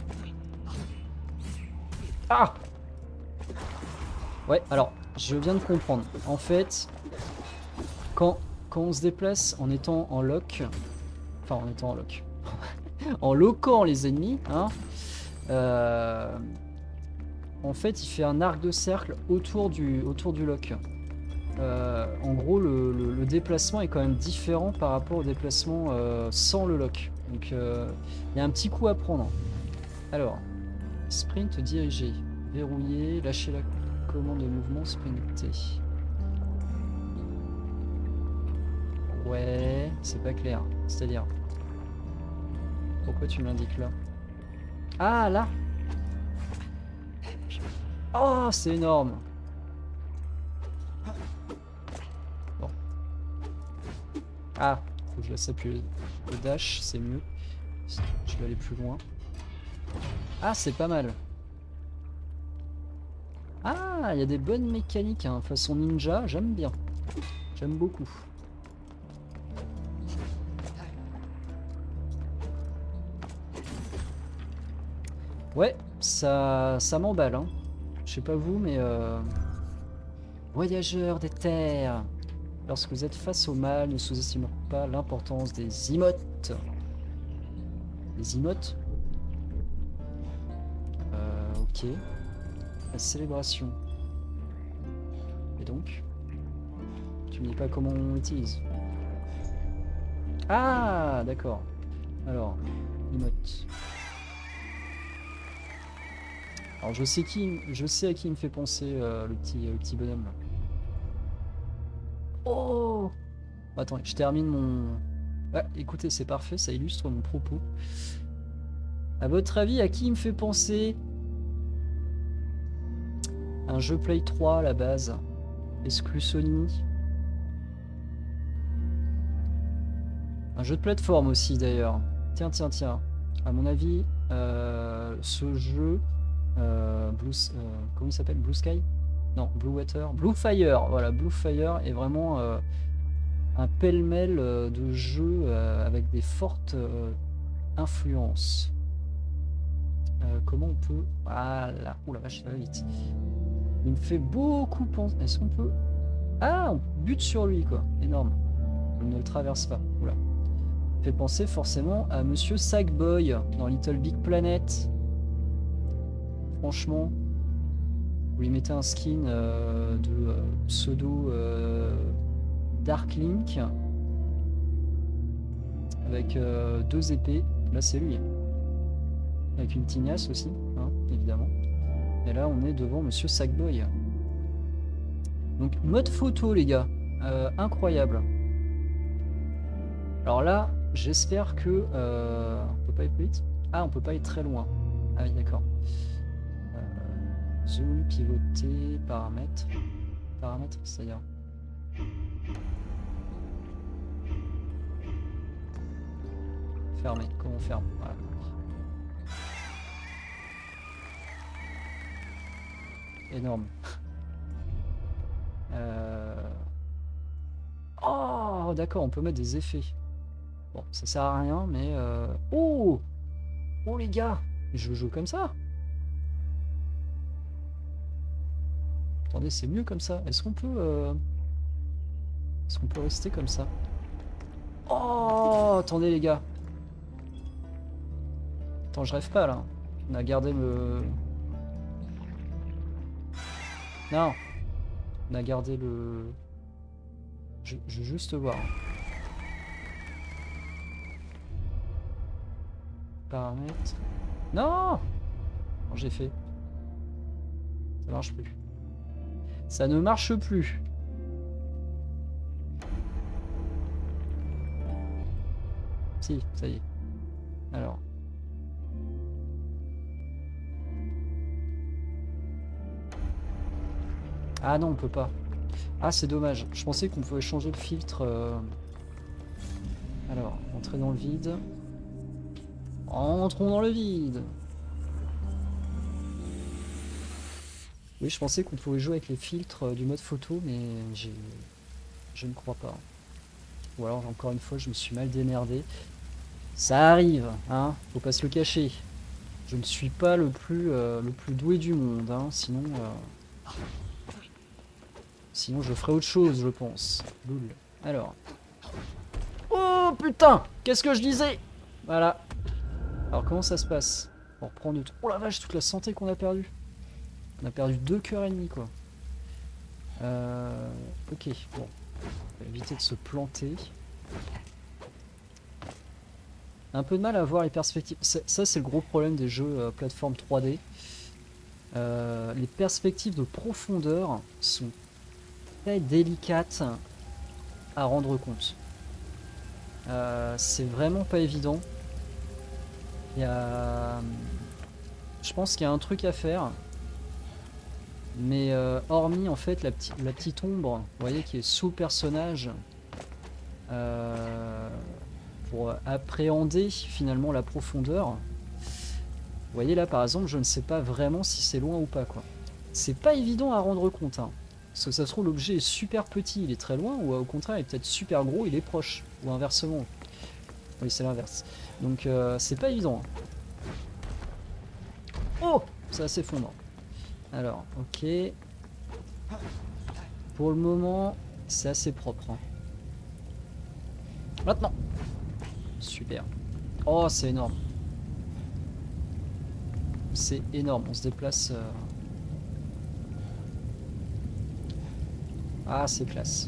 Ah! Ouais, alors, je viens de comprendre. En fait, quand on se déplace en étant en lock, enfin en étant en lock, en loquant les ennemis, hein, en fait, il fait un arc de cercle autour du lock. En gros, le déplacement est quand même différent par rapport au déplacement sans le lock. Donc, il y a un petit coup à prendre. Alors, sprint dirigé, verrouiller, lâcher la commande de mouvement, sprinter. Ouais, c'est pas clair. C'est-à-dire, pourquoi tu m'indiques là? Ah, là! Oh, c'est énorme! Bon. Ah, faut que je laisse appuyer le dash, c'est mieux. Je vais aller plus loin. Ah, c'est pas mal. Ah, il y a des bonnes mécaniques, hein. Façon ninja, j'aime bien. J'aime beaucoup. Ouais, ça m'emballe, hein. Je sais pas vous, mais voyageurs des terres. Lorsque vous êtes face au mal, ne sous-estimez pas l'importance des emotes. Les emotes? Ok. La célébration. Et donc? Tu me dis pas comment on l'utilise. Ah, d'accord. Alors, emote. Alors je sais à qui il me fait penser le petit bonhomme là. Oh! Attends, je termine mon... Ah, écoutez, c'est parfait, ça illustre mon propos. À votre avis, à qui il me fait penser? Un jeu Play 3 à la base. Exclu Sony. Un jeu de plateforme aussi d'ailleurs. Tiens. À mon avis, ce jeu... comment il s'appelle? Blue Sky? Non, Blue Water. Blue Fire, voilà, Blue Fire est vraiment un pêle-mêle de jeux avec des fortes influences. Comment on peut... Ah là, oula vache, ça va vite. Il me fait beaucoup penser... Est-ce qu'on peut... Ah, on bute sur lui, quoi. Énorme. On ne le traverse pas. Oula. Fait penser forcément à Monsieur Sackboy dans Little Big Planet. Franchement, vous lui mettez un skin de pseudo Dark Link avec 2 épées. Là, c'est lui. Avec une tignasse aussi, hein, évidemment. Et là, on est devant Monsieur Sackboy. Donc, mode photo, les gars. Incroyable. Alors là, j'espère que... on peut pas aller plus vite? Ah, on peut pas aller très loin. Ah oui, d'accord. Zoom, pivoter, paramètres. Paramètres, c'est-à-dire... Fermer, comment on ferme? Voilà. Énorme. Oh, d'accord, on peut mettre des effets. Bon, ça sert à rien, mais... Oh! Oh, les gars! Je joue comme ça! Attendez, c'est mieux comme ça. Est-ce qu'on peut rester comme ça? Oh, attendez les gars. Attends, je rêve pas là. On a gardé le... Non. On a gardé le... Je veux juste voir. Paramètres. Non! Non, j'ai fait. Ça marche plus. Ça ne marche plus. Si, ça y est. Alors. Ah non, on peut pas. Ah, c'est dommage. Je pensais qu'on pouvait changer le filtre. Alors, entrer dans le vide. Entrons dans le vide. Oui, je pensais qu'on pouvait jouer avec les filtres du mode photo, mais je ne crois pas. Ou alors, encore une fois, je me suis mal démerdé. Ça arrive, hein, faut pas se le cacher. Je ne suis pas le plus doué du monde, hein, sinon je ferais autre chose, je pense. Boule. Alors. Oh putain, qu'est-ce que je disais? Voilà. Alors comment ça se passe? On reprend de... Oh la vache, toute la santé qu'on a perdue. On a perdu 2 cœurs et demi, quoi. Ok, bon. On va éviter de se planter. Un peu de mal à voir les perspectives. Ça, c'est le gros problème des jeux plateforme 3D. Les perspectives de profondeur sont très délicates à rendre compte. C'est vraiment pas évident. Je pense qu'il y a un truc à faire. Mais hormis en fait la petite ombre, vous voyez, qui est sous le personnage, pour appréhender finalement la profondeur. Vous voyez là par exemple, je ne sais pas vraiment si c'est loin ou pas, quoi. C'est pas évident à rendre compte, hein. Parce que ça se trouve l'objet est super petit, il est très loin, ou au contraire il est peut-être super gros, il est proche, ou inversement. Oui, c'est l'inverse. Donc c'est pas évident, hein. Oh, ça s'effondre. Alors, ok. Pour le moment, c'est assez propre, hein. Maintenant. Super. Oh, c'est énorme. C'est énorme, on se déplace. Ah, c'est classe.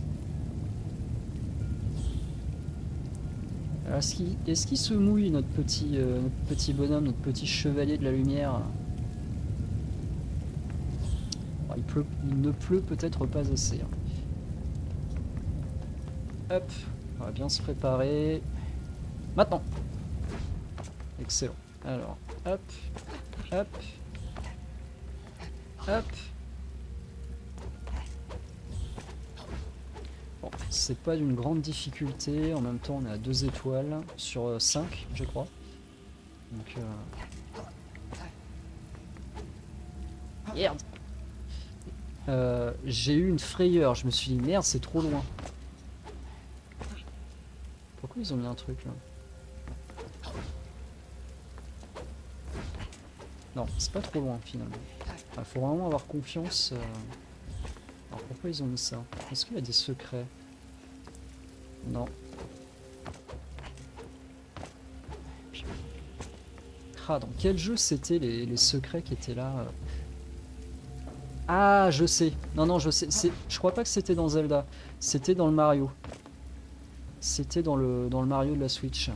Alors, est-ce qu'il se mouille, notre petit bonhomme, notre petit chevalier de la lumière? Il ne pleut peut-être pas assez, hein. Hop, on va bien se préparer. Maintenant. Excellent. Alors, hop, hop, hop. Bon, c'est pas d'une grande difficulté. En même temps, on est à 2 étoiles sur 5, je crois. Donc, merde. J'ai eu une frayeur. Je me suis dit, merde, c'est trop loin. Pourquoi ils ont mis un truc là? Non, c'est pas trop loin finalement. Il faut vraiment avoir confiance. Alors pourquoi ils ont mis ça? Est-ce qu'il y a des secrets? Non. Ah, dans quel jeu c'était les secrets qui étaient là? Ah, je sais. Non, non, je sais. Je crois pas que c'était dans Zelda. C'était dans le Mario. C'était dans le Mario de la Switch.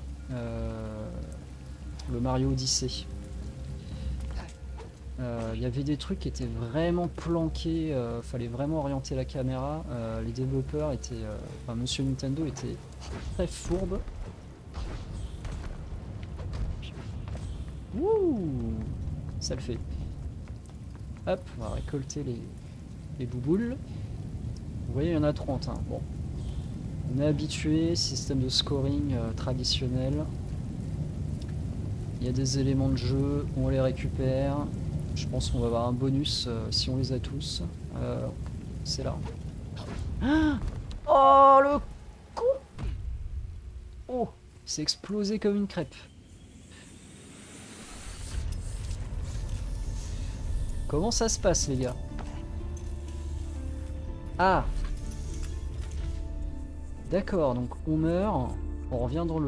Le Mario Odyssey. Il y avait des trucs qui étaient vraiment planqués. Fallait vraiment orienter la caméra. Les développeurs étaient... enfin, Monsieur Nintendo était très fourbe. Ouh, ça le fait. Hop, on va récolter les bouboules. Vous voyez, il y en a 30. Hein. Bon. On est habitué, système de scoring traditionnel. Il y a des éléments de jeu, on les récupère. Je pense qu'on va avoir un bonus si on les a tous. C'est là. Oh, le coup! Oh, c'est explosé comme une crêpe. Comment ça se passe, les gars? Ah! D'accord, donc on meurt, on revient dans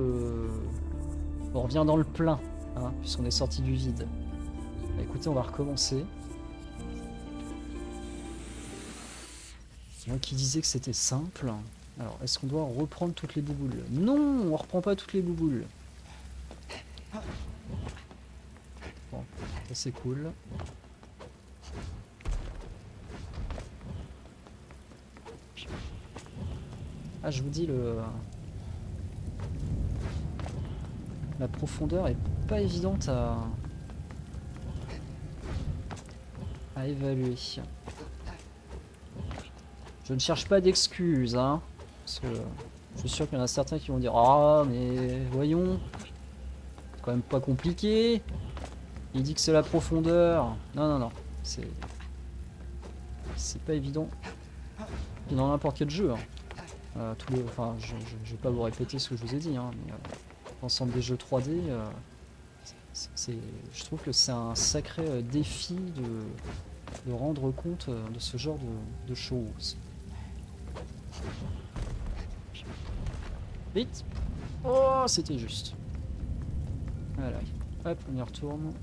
le plein, hein, puisqu'on est sorti du vide. Bah, écoutez, on va recommencer. Moi qui disais que c'était simple. Alors, est-ce qu'on doit reprendre toutes les bouboules? Non, on reprend pas toutes les bouboules. Bon, ça c'est cool. Ah, je vous dis, la profondeur est pas évidente à évaluer. Je ne cherche pas d'excuses, hein, parce que je suis sûr qu'il y en a certains qui vont dire: ah, mais voyons, c'est quand même pas compliqué. Il dit que c'est la profondeur. Non, non, non, c'est... c'est pas évident. Et dans n'importe quel jeu. Hein. Enfin, je vais pas vous répéter ce que je vous ai dit, hein, mais l'ensemble des jeux 3D, je trouve que c'est un sacré défi de rendre compte de ce genre de choses. Vite! Oh, c'était juste. Voilà. Hop, on y retourne.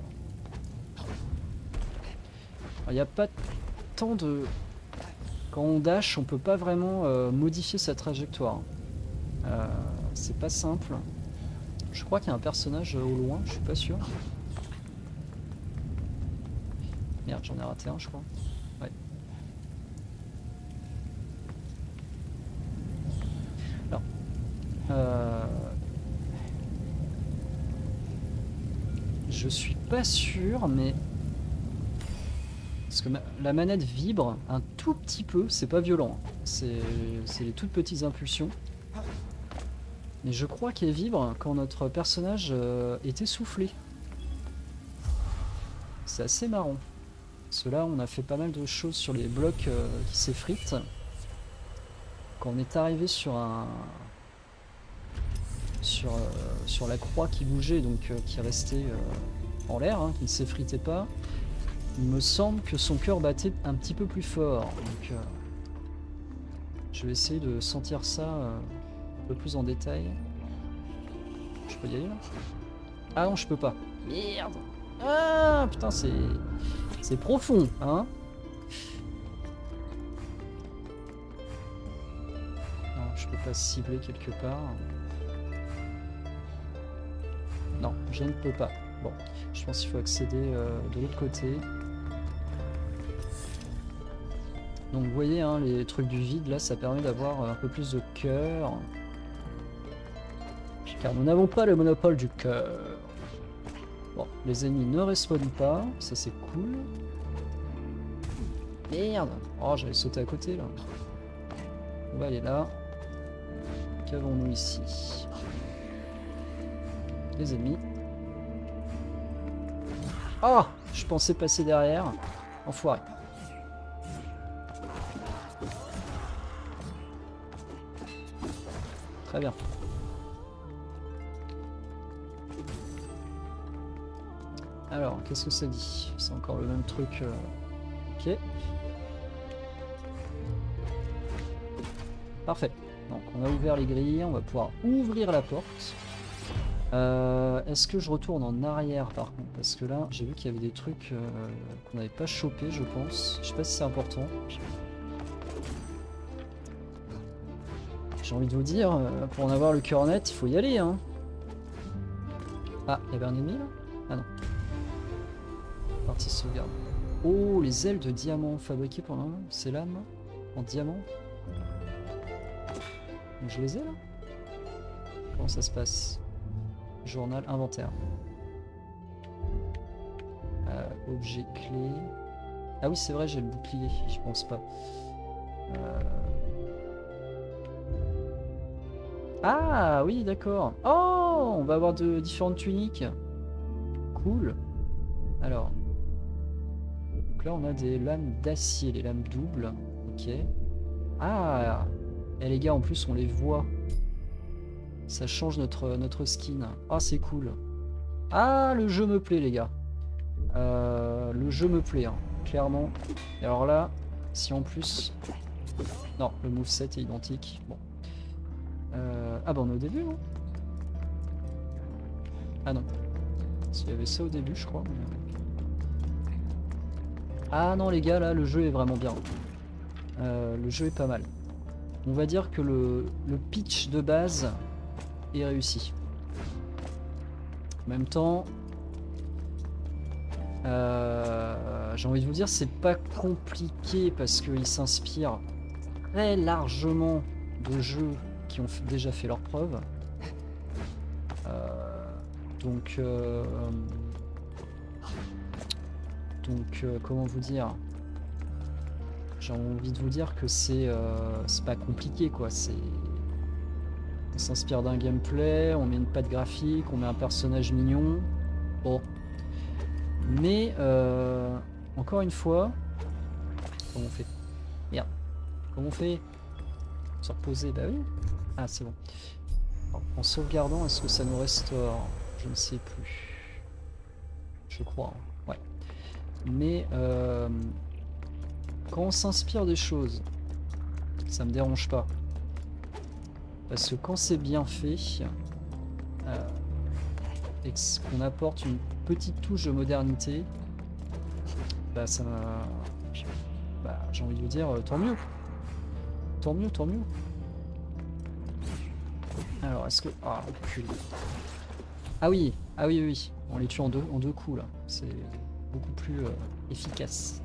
Il n'y a pas tant de... Quand on dash, on peut pas vraiment modifier sa trajectoire. C'est pas simple. Je crois qu'il y a un personnage au loin, je suis pas sûr. Merde, j'en ai raté un, je crois. Ouais. Alors. Je suis pas sûr, mais... Parce que la manette vibre un tout petit peu, c'est pas violent. C'est les toutes petites impulsions. Mais je crois qu'elle vibre quand notre personnage est essoufflé. C'est assez marrant. Parce que là, on a fait pas mal de choses sur les blocs qui s'effritent. Quand on est arrivé sur un... Sur la croix qui bougeait, donc qui restait en l'air, hein, qui ne s'effritait pas, il me semble que son cœur battait un petit peu plus fort. Donc je vais essayer de sentir ça un peu plus en détail. Je peux y aller là? Ah non, je peux pas. Merde! Ah putain, c'est profond, hein? Non, je peux pas cibler quelque part. Non, je ne peux pas. Bon, je pense qu'il faut accéder de l'autre côté. Donc vous voyez, hein, les trucs du vide, là, ça permet d'avoir un peu plus de cœur. Car nous n'avons pas le monopole du cœur. Bon, les ennemis ne respawnent pas, ça c'est cool. Merde! Oh, j'allais sauter à côté, là. On va aller là. Qu'avons-nous ici? Les ennemis. Oh! Je pensais passer derrière. Enfoiré. Très bien. Alors, qu'est-ce que ça dit? C'est encore le même truc. Ok. Parfait. Donc, on a ouvert les grilles. On va pouvoir ouvrir la porte. Est-ce que je retourne en arrière par contre? Parce que là, j'ai vu qu'il y avait des trucs qu'on n'avait pas chopé, je pense. Je sais pas si c'est important. J'ai envie de vous dire, pour en avoir le cœur net, il faut y aller, hein. Ah, il y avait un ennemi là? Ah non. Partie sauvegarde. Oh, les ailes de diamant fabriquées pendant ces lames en diamant. Donc je les ai là? Comment ça se passe? Journal, inventaire. Objet clé. Ah oui, c'est vrai, j'ai le bouclier, je pense pas. Ah oui, d'accord. Oh, on va avoir de différentes tuniques. Cool. Alors. Donc là, on a des lames d'acier, les lames doubles. Ok. Ah. Et les gars, en plus, on les voit. Ça change notre skin. Ah, c'est cool. Ah, le jeu me plaît, les gars. Le jeu me plaît, hein, clairement. Et alors là, si en plus... Non, le moveset est identique. Bon. Ah bah on est au début, non? Ah non. Parce qu'il y avait ça au début, je crois. Ah non, les gars, là, le jeu est vraiment bien. Le jeu est pas mal. On va dire que le pitch de base est réussi. En même temps, j'ai envie de vous dire, c'est pas compliqué parce qu'il s'inspire très largement de jeux qui ont déjà fait leurs preuves. Donc, comment vous dire? J'ai envie de vous dire que c'est pas compliqué, quoi. On s'inspire d'un gameplay, on met une patte graphique, on met un personnage mignon. Bon. Mais, encore une fois, Comment on fait? Merde. Comment on fait? Se reposer, bah oui. Ah, c'est bon. En sauvegardant, est-ce que ça nous restaure? Je ne sais plus. Je crois, hein. Ouais. Mais quand on s'inspire des choses, ça me dérange pas. Parce que quand c'est bien fait, et qu'on apporte une petite touche de modernité, bah ça m'a... Bah, j'ai envie de vous dire, tant mieux. Tant mieux, tant mieux. Alors, est-ce que... Ah, recule. Ah oui, ah oui, oui, oui. On les tue en deux coups, là. C'est beaucoup plus efficace.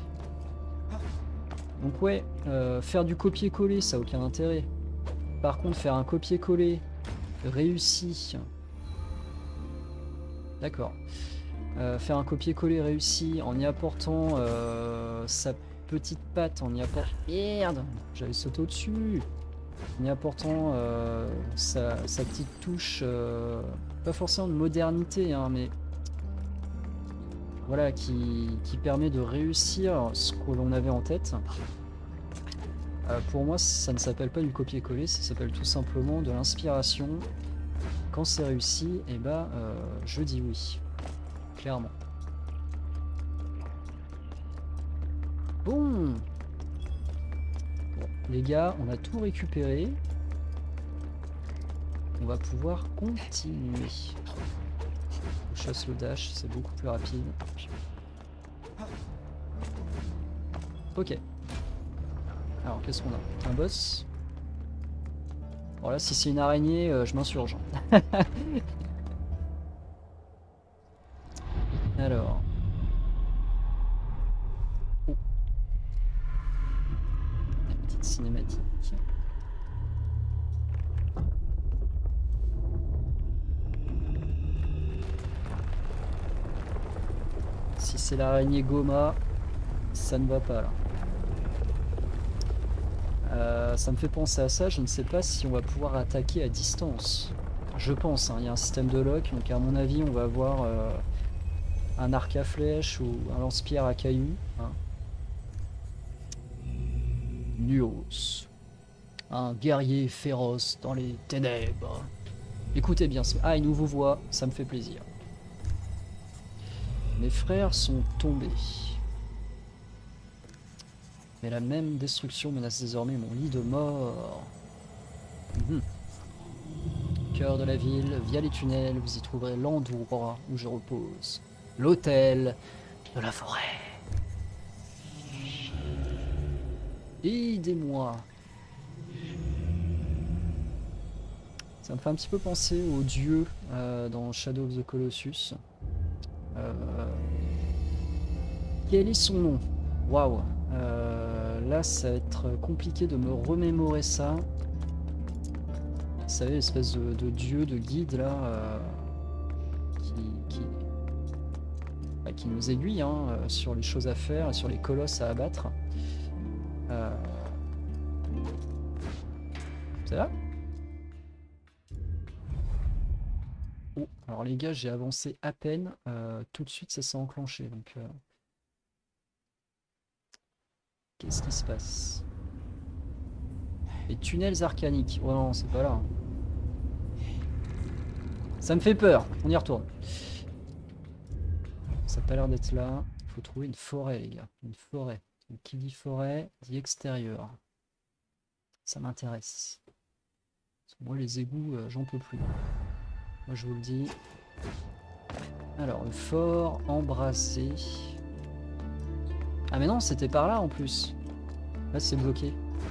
Donc ouais, faire du copier-coller, ça n'a aucun intérêt. Par contre, faire un copier-coller réussi... D'accord. Faire un copier-coller réussi en y apportant sa petite patte, en y apportant... Merde, j'avais sauté au-dessus. En y apportant sa petite touche, pas forcément de modernité, hein, mais voilà, qui permet de réussir ce que l'on avait en tête. Pour moi, ça ne s'appelle pas du copier-coller, ça s'appelle tout simplement de l'inspiration. Quand c'est réussi, eh ben, je dis oui. Clairement. Bon. Bon, les gars, on a tout récupéré. On va pouvoir continuer. On chasse le dash, c'est beaucoup plus rapide. Ok. Alors, qu'est-ce qu'on a? Un boss. Bon là, si c'est une araignée, je m'insurge. Alors. Oh. La petite cinématique. Si c'est l'araignée Goma, ça ne va pas là. Ça me fait penser à ça, je ne sais pas si on va pouvoir attaquer à distance. Je pense, hein, il y a un système de lock, donc à mon avis on va avoir un arc à flèche ou un lance-pierre à cailloux. Hein. Nuos, un guerrier féroce dans les ténèbres. Écoutez bien, ah, une nouvelle voix, ça me fait plaisir. Mes frères sont tombés. Mais la même destruction menace désormais mon lit de mort. Cœur de la ville, via les tunnels, vous y trouverez l'endroit où je repose. L'hôtel de la forêt. Aidez-moi. Ça me fait un petit peu penser aux dieux dans Shadow of the Colossus. Quel est son nom? Waouh. Là, ça va être compliqué de me remémorer ça. Vous savez, l'espèce de dieu, de guide là, qui nous aiguille hein, sur les choses à faire et sur les colosses à abattre. C'est là? Oh, alors les gars, j'ai avancé à peine. Tout de suite, ça s'est enclenché. Donc, qu'est-ce qui se passe? Les tunnels arcaniques. Oh non, c'est pas là. Ça me fait peur. On y retourne. Ça n'a pas l'air d'être là. Il faut trouver une forêt, les gars. Une forêt. Donc, qui dit forêt, dit extérieur. Ça m'intéresse. Moi, les égouts, j'en peux plus. Moi, je vous le dis. Alors, le fort embrasé. Ah mais non, c'était par là en plus. Là, c'est bloqué.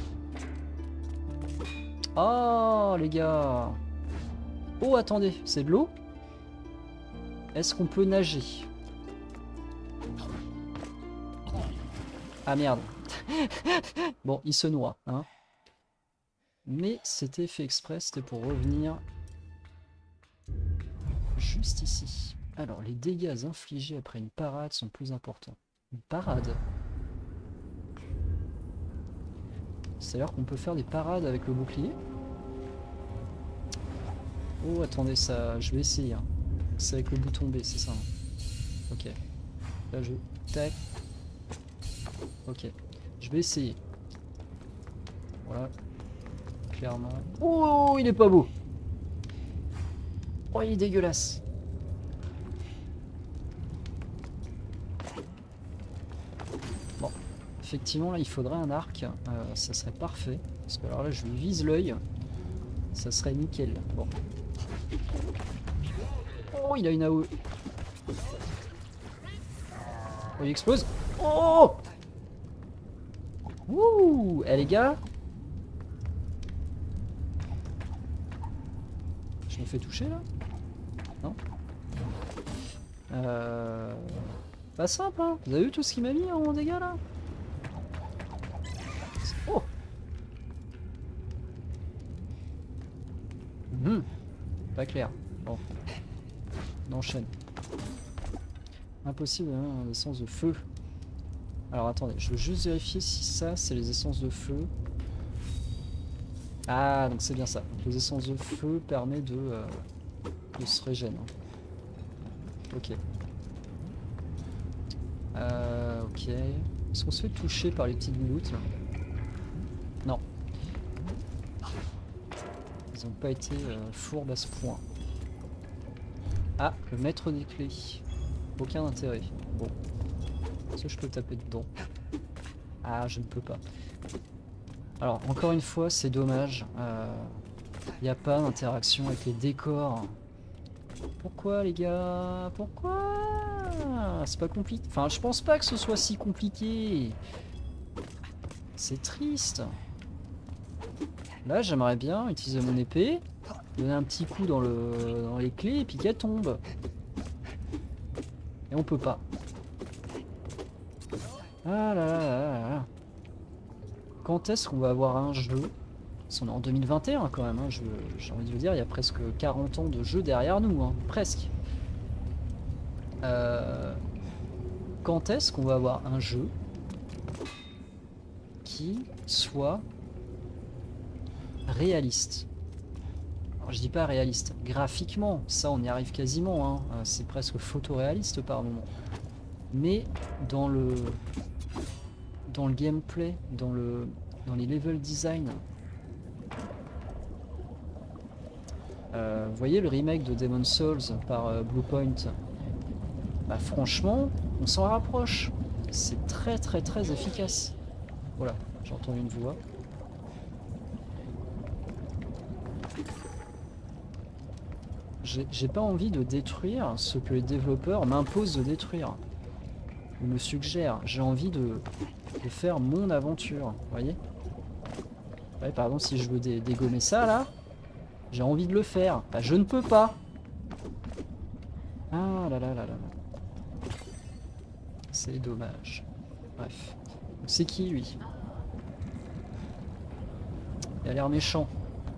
Oh, les gars. Oh, attendez, c'est de l'eau? Est-ce qu'on peut nager? Ah merde. Bon, il se noie, hein. Mais c'était fait exprès, c'était pour revenir juste ici. Alors, les dégâts infligés après une parade sont plus importants. Une parade? C'est-à-dire qu'on peut faire des parades avec le bouclier? Oh, attendez, ça, je vais essayer. Hein. C'est avec le bouton B, c'est ça. Hein. Ok. Là, je... Tac. Ok. Je vais essayer. Voilà. Clairement. Oh, il est pas beau. Oh, il est dégueulasse. Bon. Effectivement, là, il faudrait un arc. Ça serait parfait. Parce que alors là, je lui vise l'œil. Ça serait nickel. Bon. Oh, il a une AOE. Oh, il explose. Oh! Ouh! Eh les gars! Je me fais toucher là? Non? Pas simple, hein? Vous avez vu tout ce qu'il m'a mis en dégâts là? Oh! Pas clair. Bon. On enchaîne. Impossible, hein, l'essence de feu. Alors attendez, je veux juste vérifier si ça c'est les essences de feu. Ah, donc c'est bien ça. Donc, les essences de feu permettent de se régénérer. Ok. Ok. Est-ce qu'on se fait toucher par les petites gouttes là? Non. Ils n'ont pas été fourbes à ce point. Ah, le maître des clés. Aucun intérêt. Bon. Est-ce que je peux taper dedans? Ah, je ne peux pas. Alors, encore une fois, c'est dommage. Il n'y a pas d'interaction avec les décors. Pourquoi, les gars? Pourquoi? C'est pas compliqué. Enfin, je pense pas que ce soit si compliqué. C'est triste. Là, j'aimerais bien utiliser mon épée, donner un petit coup dans les clés et puis qu'elle tombe. Et on peut pas. Ah là là là là. Quand est-ce qu'on va avoir un jeu? On est en 2021 quand même, hein. J'ai envie de vous dire, il y a presque 40 ans de jeu derrière nous, hein. Presque. Quand est-ce qu'on va avoir un jeu qui soit réaliste? Alors, je dis pas réaliste, graphiquement, ça on y arrive quasiment, hein. C'est presque photoréaliste par moment. Mais dans le gameplay, dans les level design, vous voyez le remake de Demon's Souls par Bluepoint, bah franchement, on s'en rapproche. C'est très très très efficace. Voilà, j'entends une voix. J'ai pas envie de détruire ce que les développeurs m'imposent de détruire. Ils me suggèrent. J'ai envie de faire mon aventure. Vous voyez? Ouais, par exemple, si je veux dégommer ça là, j'ai envie de le faire. Bah, je ne peux pas. Ah là là là là. C'est dommage. Bref. C'est qui lui? Il a l'air méchant.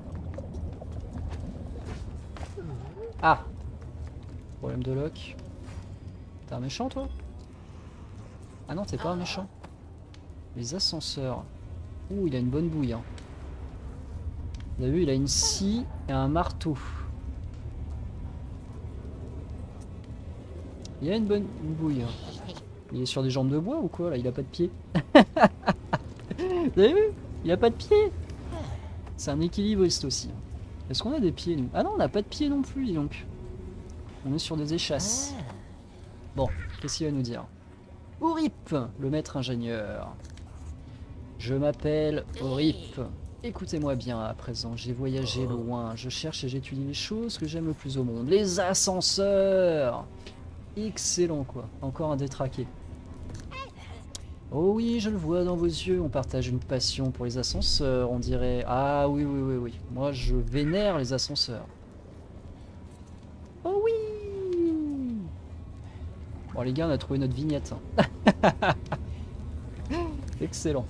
Ah! Problème de lock. T'es un méchant toi? Ah non, t'es pas un méchant. Les ascenseurs. Ouh, il a une bonne bouille. Hein. Vous avez vu, il a une scie et un marteau. Il a une bonne bouille. Hein. Il est sur des jambes de bois ou quoi là? Il a pas de pied. Vous avez vu? Il a pas de pied. C'est un équilibriste aussi. Est-ce qu'on a des pieds nous? Ah non, on n'a pas de pied non plus, dis donc. On est sur des échasses. Bon, qu'est-ce qu'il va nous dire? Orip, le maître ingénieur. Je m'appelle Orip. Écoutez-moi bien à présent, j'ai voyagé loin, je cherche et j'étudie les choses que j'aime le plus au monde. Les ascenseurs! Excellent quoi, encore un détraqué. Oh oui, je le vois dans vos yeux, on partage une passion pour les ascenseurs, on dirait... Ah oui, oui, oui, oui, moi je vénère les ascenseurs. Oh oui! Bon les gars, on a trouvé notre vignette. Hein. Excellent.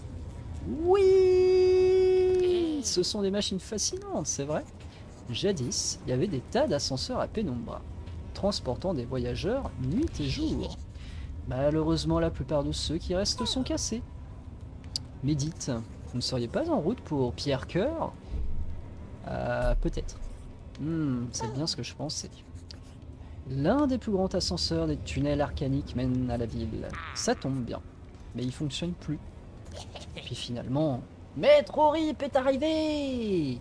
Oui! Ce sont des machines fascinantes, c'est vrai. Jadis, il y avait des tas d'ascenseurs à pénombre, transportant des voyageurs nuit et jour. Malheureusement, la plupart de ceux qui restent sont cassés. Mais dites, vous ne seriez pas en route pour Pierre-Cœur? Peut-être. C'est bien ce que je pensais. L'un des plus grands ascenseurs des tunnels arcaniques mène à la ville. Ça tombe bien. Mais il fonctionne plus. Et puis finalement, Maître Rip est arrivé.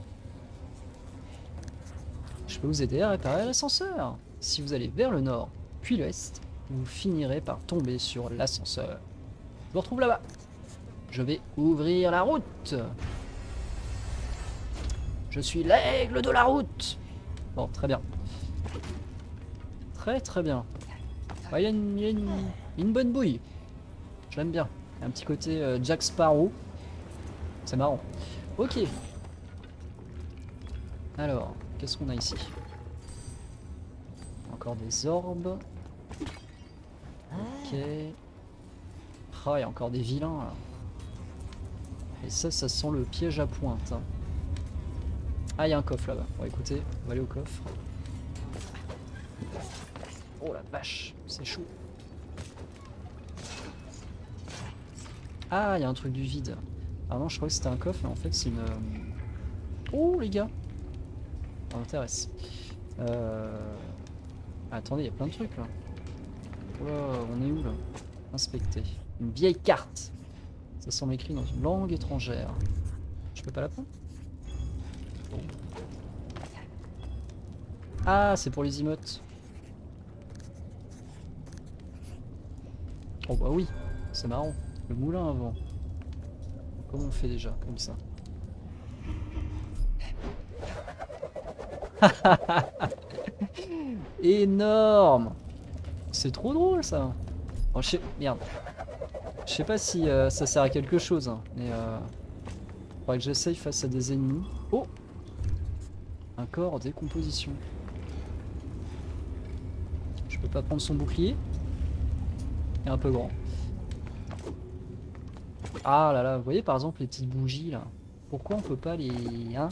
Je peux vous aider à réparer l'ascenseur. Si vous allez vers le nord, puis l'ouest, vous finirez par tomber sur l'ascenseur. Je vous retrouve là-bas. Je vais ouvrir la route. Je suis l'aigle de la route. Bon, très bien. Très très bien. Il y a une bonne bouille. Je l'aime bien. Il y a un petit côté Jack Sparrow. C'est marrant. Ok. Alors, qu'est-ce qu'on a ici? Encore des orbes. Ok. Oh, il y a encore des vilains là. Et ça sent le piège à pointe. Hein. Ah, il y a un coffre là-bas. Bon, écoutez, on va aller au coffre. Oh la vache, c'est chaud. Ah, il y a un truc du vide. Ah non, je crois que c'était un coffre, mais en fait c'est une... Oh les gars, ça m'intéresse. Attendez, il y a plein de trucs là. Oh là, on est où là? Inspecter. Une vieille carte. Ça semble écrit dans une langue étrangère. Je peux pas la prendre? Oh. Ah, c'est pour les emotes. Oh bah oui, c'est marrant. Le moulin avant. Comment on fait déjà, comme ça? Énorme! C'est trop drôle ça! Oh, merde. Je sais pas si ça sert à quelque chose, hein, mais faudrait que j'essaye face à des ennemis. Oh! Un corps en décomposition. Je peux pas prendre son bouclier? Il est un peu grand. Ah là là, vous voyez par exemple les petites bougies là. Pourquoi on peut pas les... Hein?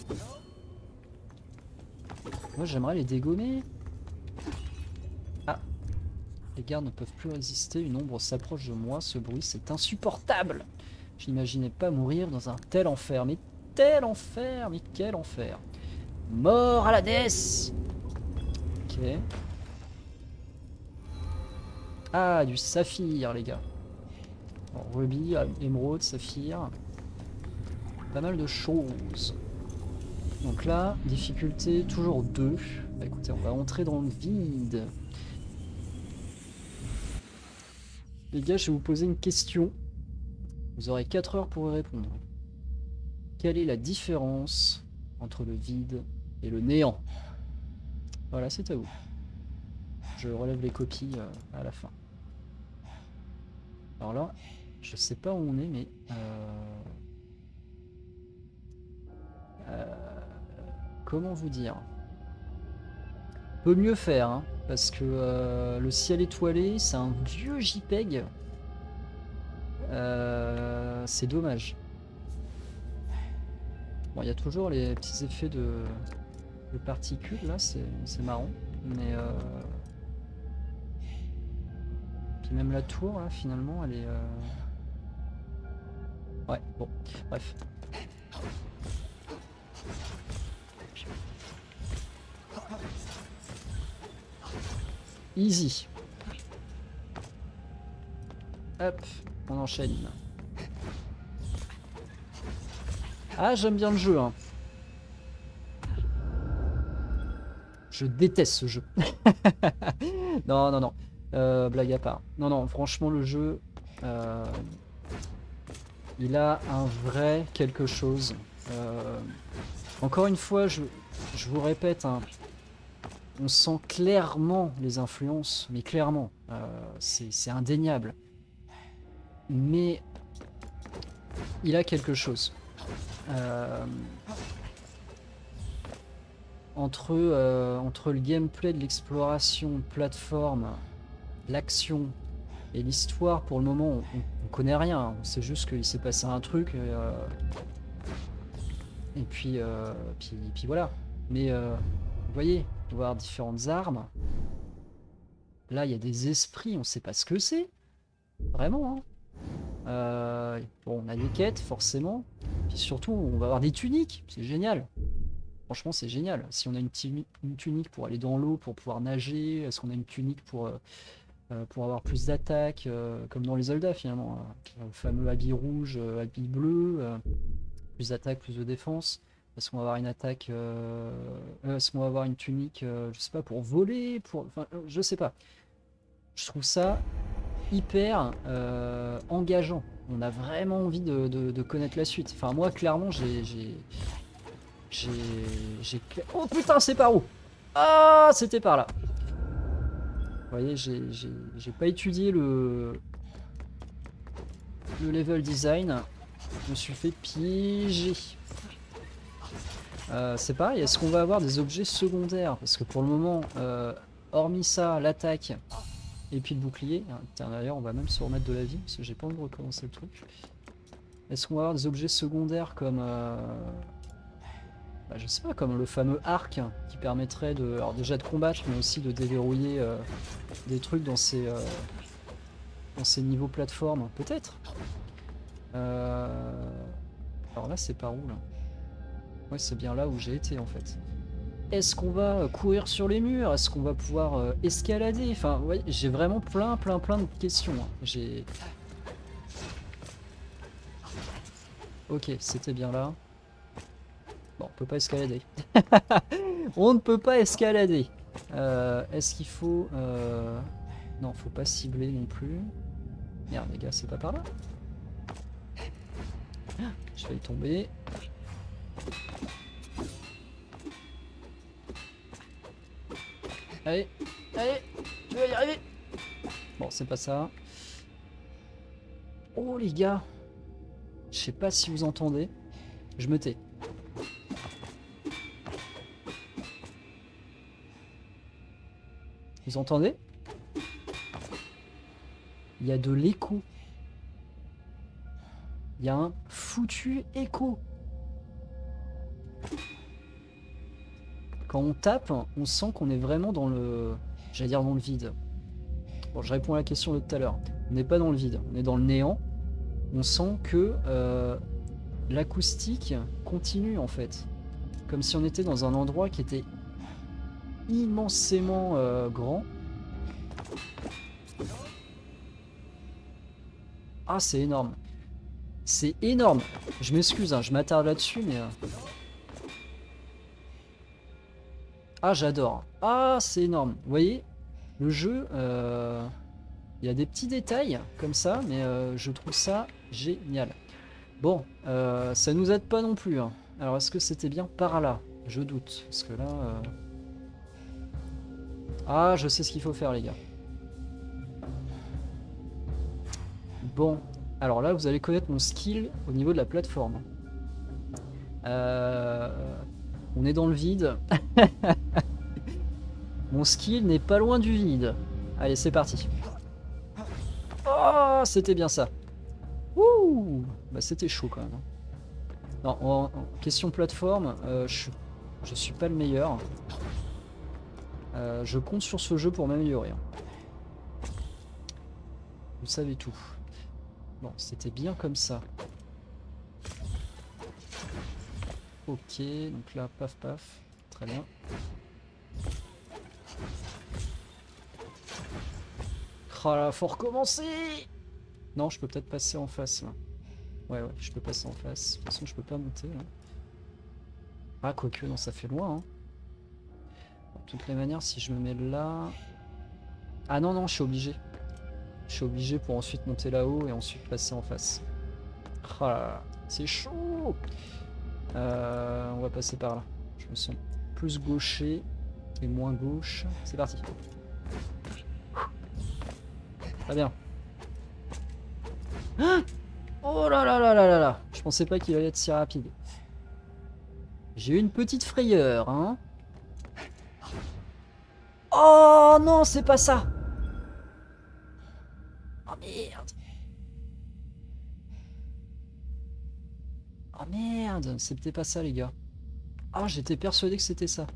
Moi j'aimerais les dégommer. Ah. Les gardes ne peuvent plus résister, une ombre s'approche de moi, ce bruit c'est insupportable. Je n'imaginais pas mourir dans un tel enfer, mais tel enfer, mais quel enfer. Mort à la déesse. Ok. Ah, du saphir les gars. Bon, rubis, émeraude, saphir. Pas mal de choses. Donc là, difficulté toujours 2. Bah écoutez, on va entrer dans le vide. Les gars, je vais vous poser une question. Vous aurez 4 heures pour y répondre. Quelle est la différence entre le vide et le néant? Voilà, c'est à vous. Je relève les copies à la fin. Alors là, je sais pas où on est, mais... comment vous dire? Peut mieux faire, hein, parce que le ciel étoilé, c'est un vieux JPEG. C'est dommage. Bon, il y a toujours les petits effets de particules, là, c'est marrant. Mais... Puis même la tour, là, finalement, elle est... Ouais, bon, bref. Easy. Hop, on enchaîne. Ah, j'aime bien le jeu, hein. Je déteste ce jeu. Non, non, non. Blague à part. Non, non, franchement, le jeu... il a un vrai quelque chose. Encore une fois, je vous répète, hein, on sent clairement les influences, mais clairement, c'est indéniable. Mais il a quelque chose. Entre le gameplay de l'exploration, de plateforme, l'action et l'histoire, pour le moment, on connaît rien. On sait juste qu'il s'est passé un truc. Et puis voilà. Mais vous voyez, on peut avoir différentes armes. Là, il y a des esprits, on sait pas ce que c'est. Vraiment, hein. Bon, on a des quêtes, forcément. Puis surtout, on va avoir des tuniques. C'est génial. Franchement, c'est génial. Si on a une tunique pour aller dans l'eau, pour pouvoir nager, est-ce qu'on a une tunique pour pour avoir plus d'attaques, comme dans les Zelda finalement. Le fameux habit rouge, habit bleu, plus d'attaque, plus de défense. Est-ce qu'on va avoir une attaque, est-ce qu'on va avoir une tunique, je sais pas, pour voler, enfin, je sais pas. Je trouve ça hyper engageant. On a vraiment envie de connaître la suite. Enfin, moi, clairement, Oh putain, c'est par où? Ah, c'était par là. Vous voyez, j'ai pas étudié le level design. Je me suis fait piéger. C'est pareil, est-ce qu'on va avoir des objets secondaires? Parce que pour le moment, hormis ça, l'attaque et puis le bouclier. Tiens, d'ailleurs, on va même se remettre de la vie, parce que j'ai pas envie de recommencer le truc. Est-ce qu'on va avoir des objets secondaires comme... bah, je sais pas, comme le fameux arc qui permettrait de... Alors déjà de combattre, mais aussi de déverrouiller des trucs dans ces niveaux plateforme, peut-être. Alors là, c'est par où, là? Ouais, c'est bien là où j'ai été, en fait. Est-ce qu'on va courir sur les murs? Est-ce qu'on va pouvoir escalader? Enfin, ouais, j'ai vraiment plein de questions. J'ai... Ok, c'était bien là. Bon, on peut pas escalader. On ne peut pas escalader. Est-ce qu'il faut... Non, faut pas cibler non plus. Merde, les gars, c'est pas par là. Je vais y tomber. Allez, allez, tu vas y arriver. Bon, c'est pas ça. Oh les gars, je sais pas si vous entendez. Je me tais. Vous entendez? Il y a de l'écho. Il y a un foutu écho. Quand on tape, on sent qu'on est vraiment dans le... J'allais dire dans le vide. Bon, je réponds à la question de tout à l'heure. On n'est pas dans le vide, on est dans le néant. On sent que l'acoustique continue en fait. Comme si on était dans un endroit qui était immensément grand. Ah, c'est énorme. C'est énorme. Je m'excuse, hein, je m'attarde là-dessus, mais... Ah, j'adore. Ah, c'est énorme. Vous voyez, le jeu, il y a des petits détails comme ça, mais je trouve ça génial. Bon, ça nous aide pas non plus. Hein. Alors, est-ce que c'était bien par là? Je doute, parce que là... Ah, je sais ce qu'il faut faire, les gars. Bon, alors là, vous allez connaître mon skill au niveau de la plateforme. On est dans le vide. Mon skill n'est pas loin du vide. Allez, c'est parti. Oh, c'était bien ça. Ouh, bah c'était chaud quand même. Non, en question plateforme, je suis pas le meilleur. Je compte sur ce jeu pour m'améliorer. Vous savez tout. Bon, c'était bien comme ça. Ok, donc là, paf paf. Très bien. Oh là, faut recommencer! Non, je peux peut-être passer en face là. Ouais, je peux passer en face. De toute façon, je peux pas monter là. Ah, quoique, non, ça fait loin. Hein. De toutes les manières, si je me mets là... Ah non, non, je suis obligé. Je suis obligé pour ensuite monter là-haut et ensuite passer en face. Oh là là, c'est chaud! On va passer par là. Je me sens plus gaucher et moins gauche. C'est parti. Très bien. Oh là là là là là là. Je pensais pas qu'il allait être si rapide. J'ai eu une petite frayeur, hein. Oh non, c'est pas ça. Oh merde. Oh merde, c'était pas ça les gars. Ah, j'étais persuadé que c'était ça.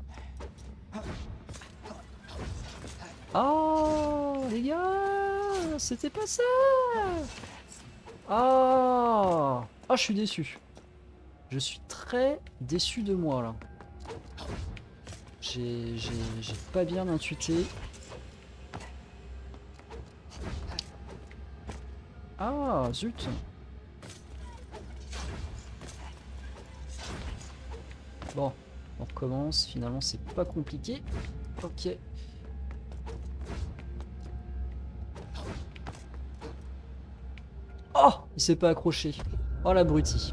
Oh les gars, c'était pas ça. Oh, oh, je suis déçu. Je suis très déçu de moi là. J'ai pas bien intuité. Ah, zut. Bon, on recommence. Finalement, c'est pas compliqué. Ok. Oh, il s'est pas accroché. Oh, l'abruti.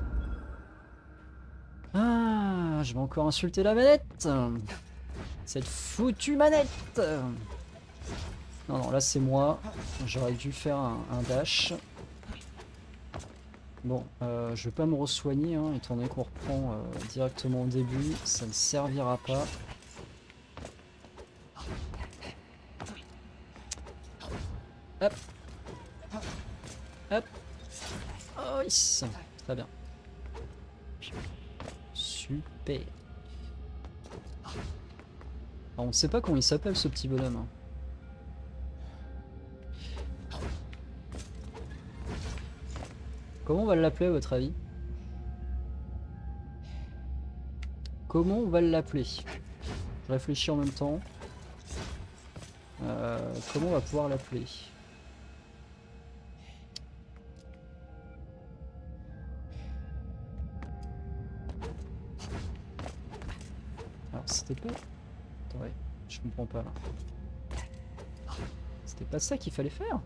Ah, je vais encore insulter la manette. Cette foutue manette. Non, non, là c'est moi. J'aurais dû faire un dash. Bon, je vais pas me re-soigner, hein, étant donné qu'on reprend directement au début. Ça ne servira pas. Hop. Hop. Oh, yes. Très bien. Super. Alors, on ne sait pas comment il s'appelle ce petit bonhomme. Hein. Comment on va l'appeler à votre avis? Comment on va l'appeler? Je réfléchis en même temps. Comment on va pouvoir l'appeler? Alors c'était pas... Attends, ouais, je comprends pas là. C'était pas ça qu'il fallait faire?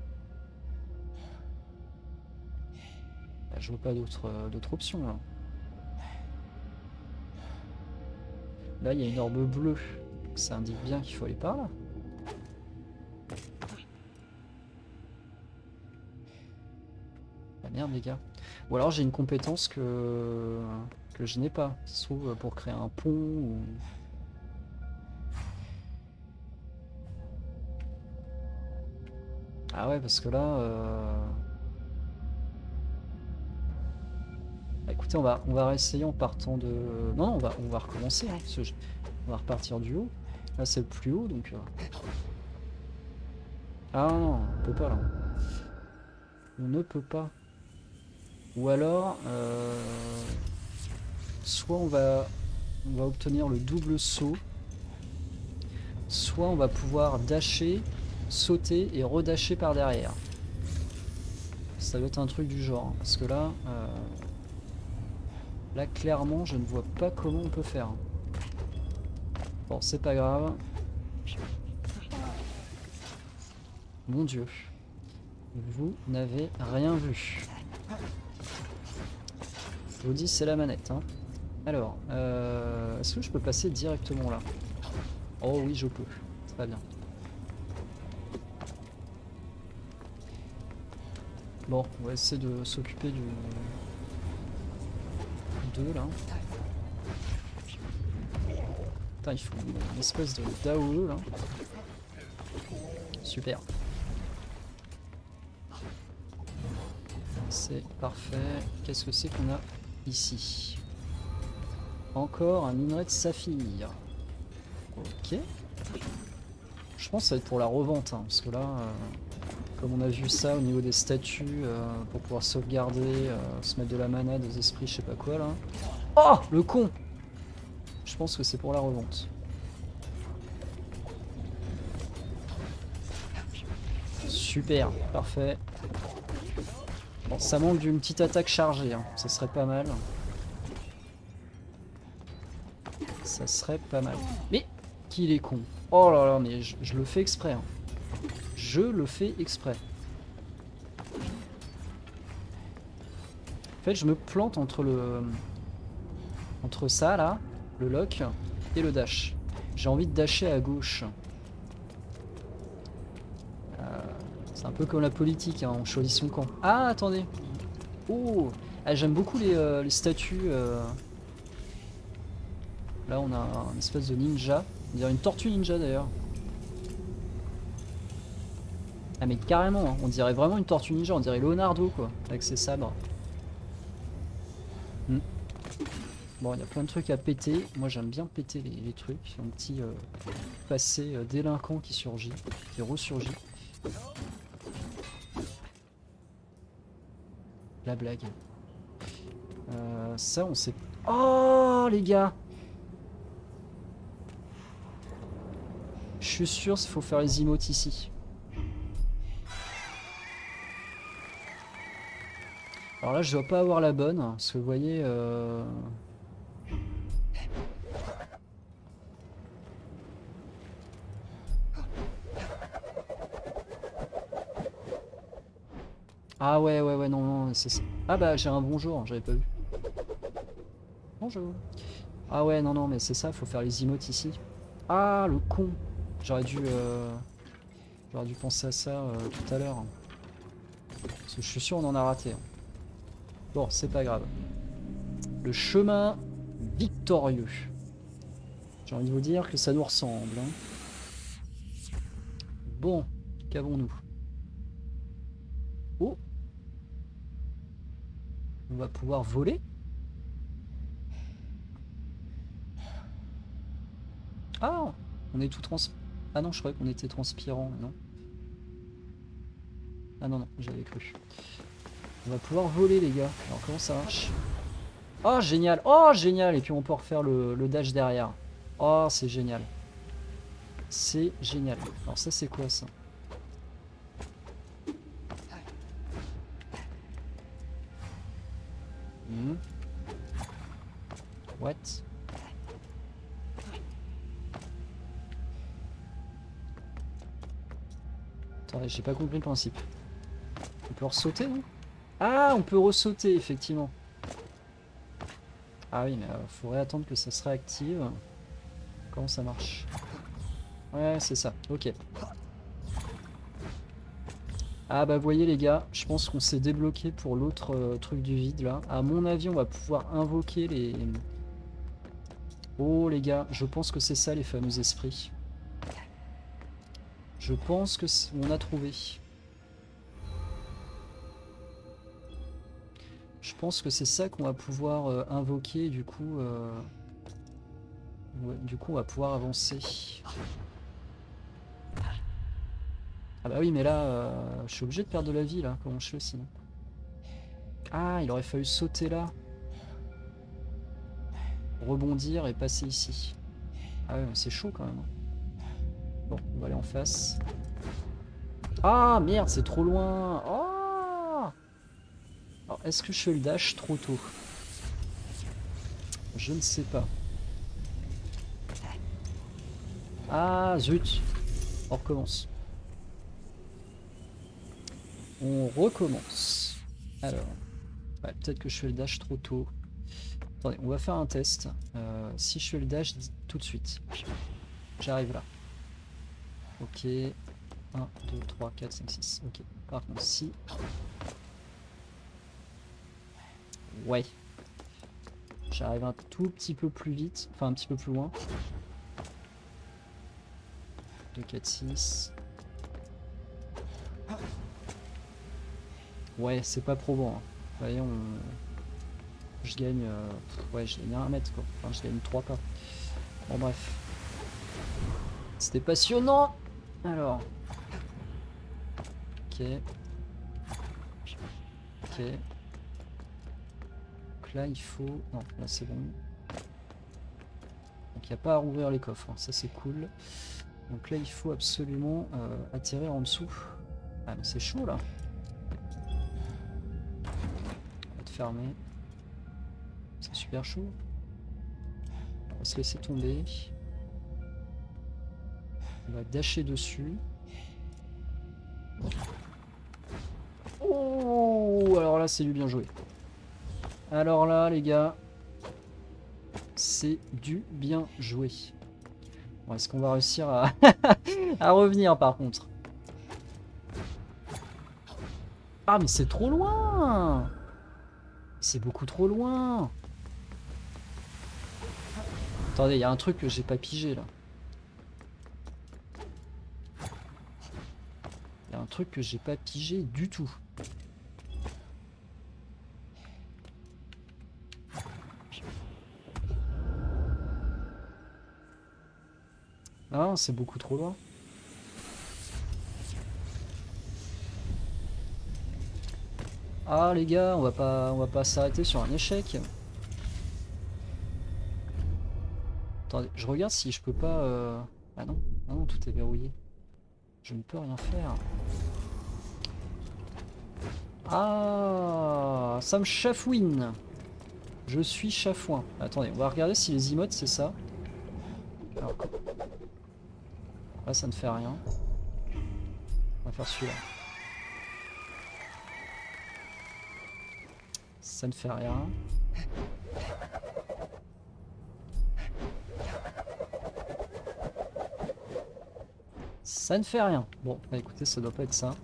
Bah, je vois pas d'autre option là. Là, il y a une orbe bleue. Ça indique bien qu'il faut aller par là. Ah merde, les gars. Ou alors j'ai une compétence que je n'ai pas. Ça se trouve pour créer un pont ou... Ah ouais, parce que là... Bah, écoutez, on va réessayer en partant de... Non, on va recommencer. Hein, parce que on va repartir du haut. Là, c'est le plus haut, donc... Ah non, on peut pas, là. On ne peut pas. Ou alors... Soit on va obtenir le double saut. Soit on va pouvoir dasher, sauter et redasher par derrière. Ça doit être un truc du genre. Hein, parce que là... Là, clairement, je ne vois pas comment on peut faire. Bon, c'est pas grave. Mon Dieu. Vous n'avez rien vu. Je vous dis, c'est la manette. Hein. Alors, est-ce que je peux passer directement là? Oh oui, je peux. Très bien. Bon, on va essayer de s'occuper du... 2 là. Putain, il faut une espèce de d'AOE là. Super. C'est parfait. Qu'est-ce que c'est qu'on a ici? Encore un minerai de saphir. Ok. Je pense que ça va être pour la revente, hein, parce que là, comme on a vu ça au niveau des statues, pour pouvoir sauvegarder, se mettre de la mana, des esprits, je sais pas quoi là. Oh, le con! Je pense que c'est pour la revente. Super, parfait. Bon, ça manque d'une petite attaque chargée, hein. Ça serait pas mal. Ça serait pas mal. Mais qu'il est con. Oh là là, mais je le fais exprès. Hein. Je le fais exprès. En fait, je me plante entre le... Entre ça, là, le lock, et le dash. J'ai envie de dasher à gauche. C'est un peu comme la politique, hein, on choisit son camp. Ah, attendez. Oh, ah, j'aime beaucoup les statues. Là, on a un espèce de ninja. On dirait une tortue ninja, d'ailleurs. Ah, mais carrément, hein, on dirait vraiment une tortue ninja. On dirait Leonardo, quoi, avec ses sabres. Bon, il y a plein de trucs à péter. Moi, j'aime bien péter les trucs. Un petit passé délinquant qui surgit, qui ressurgit. La blague. Ça, on sait... Oh, les gars! Je suis sûr qu'il faut faire les emotes ici. Alors là, je dois pas avoir la bonne, parce que vous voyez... Ah ouais, ouais, ouais, non, non, c'est ça. Ah bah, j'ai un bonjour, j'avais pas vu. Bonjour. Ah ouais, non, non, mais c'est ça, faut faire les emotes ici. Ah, le con. J'aurais dû, j'aurais dû penser à ça tout à l'heure. Parce que je suis sûr on en a raté. Bon, c'est pas grave. Le chemin victorieux. J'ai envie de vous dire que ça nous ressemble. Hein. Bon, qu'avons-nous? Oh, on va pouvoir voler. Ah, on est tout trans... Ah non, je croyais qu'on était transpirant, non? Ah non, non, j'avais cru. On va pouvoir voler, les gars. Alors, comment ça marche? Oh, génial! Oh, génial! Et puis, on peut refaire le dash derrière. Oh, c'est génial. C'est génial. Alors, ça, c'est quoi, ça? Hmm. What? Attendez, j'ai pas compris le principe. On peut ressauter, non? Ah, on peut ressauter, effectivement. Ah oui, mais faudrait attendre que ça se réactive. Comment ça marche? Ouais, c'est ça. Ok. Ah bah, vous voyez, les gars, je pense qu'on s'est débloqué pour l'autre truc du vide, là. À mon avis, on va pouvoir invoquer les... Oh, les gars, je pense que c'est ça, les fameux esprits. Je pense que on a trouvé. Je pense que c'est ça qu'on va pouvoir invoquer, du coup... Ouais, du coup, on va pouvoir avancer. Ah bah oui, mais là, je suis obligé de perdre de la vie, là. Comment je fais, sinon? Ah, il aurait fallu sauter là. Rebondir et passer ici. Ah ouais, c'est chaud, quand même. Bon, on va aller en face. Ah, merde, c'est trop loin. Oh! Alors, est-ce que je fais le dash trop tôt? Je ne sais pas. Ah, zut. On recommence. On recommence. Alors, ouais, peut-être que je fais le dash trop tôt. Attendez, on va faire un test. Si je fais le dash tout de suite. J'arrive là. Ok. 1, 2, 3, 4, 5, 6. Ok. Par contre, si... Ouais. J'arrive un tout petit peu plus vite. Enfin, un petit peu plus loin. 2, 4, 6. Ouais, c'est pas probant. Hein. Vous voyez, je gagne... Ouais, je gagne 1 mètre, quoi. Enfin, je gagne 3 pas. Bon, bref. C'était passionnant. Alors. Ok. Ok. Donc là, il faut... Non, là, c'est bon. Donc, il n'y a pas à rouvrir les coffres. Hein. Ça, c'est cool. Donc là, il faut absolument atterrir en dessous. Ah, mais c'est chaud, là. On va te fermer. C'est super chaud. On va se laisser tomber. On va dasher dessus. Oh, alors là, c'est du bien joué. Alors là, les gars, c'est du bien joué. Bon, est-ce qu'on va réussir à, à revenir, par contre? Ah, mais c'est trop loin! C'est beaucoup trop loin! Attendez, il y a un truc que j'ai pas pigé, là. Il y a un truc que j'ai pas pigé du tout. Ah, c'est beaucoup trop loin. Ah, les gars, on va pas s'arrêter sur un échec. Attendez, je regarde si je peux pas... Ah non, ah non, tout est verrouillé. Je ne peux rien faire. Ah, ça me chafouine. Je suis chafouin. Attendez, on va regarder si les emotes c'est ça. Alors, là ça ne fait rien. On va faire celui-là. Ça ne fait rien. Ça ne fait rien. Bon, bah écoutez, ça doit pas être ça.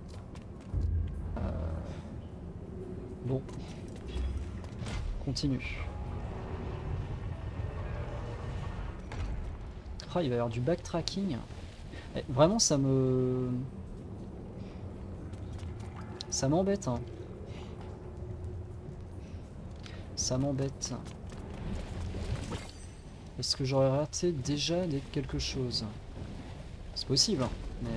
Bon. Continue. Oh, il va y avoir du backtracking. Eh, vraiment, ça m'embête, hein. Ça m'embête. Est-ce que j'aurais raté déjà quelque chose? C'est possible, hein, mais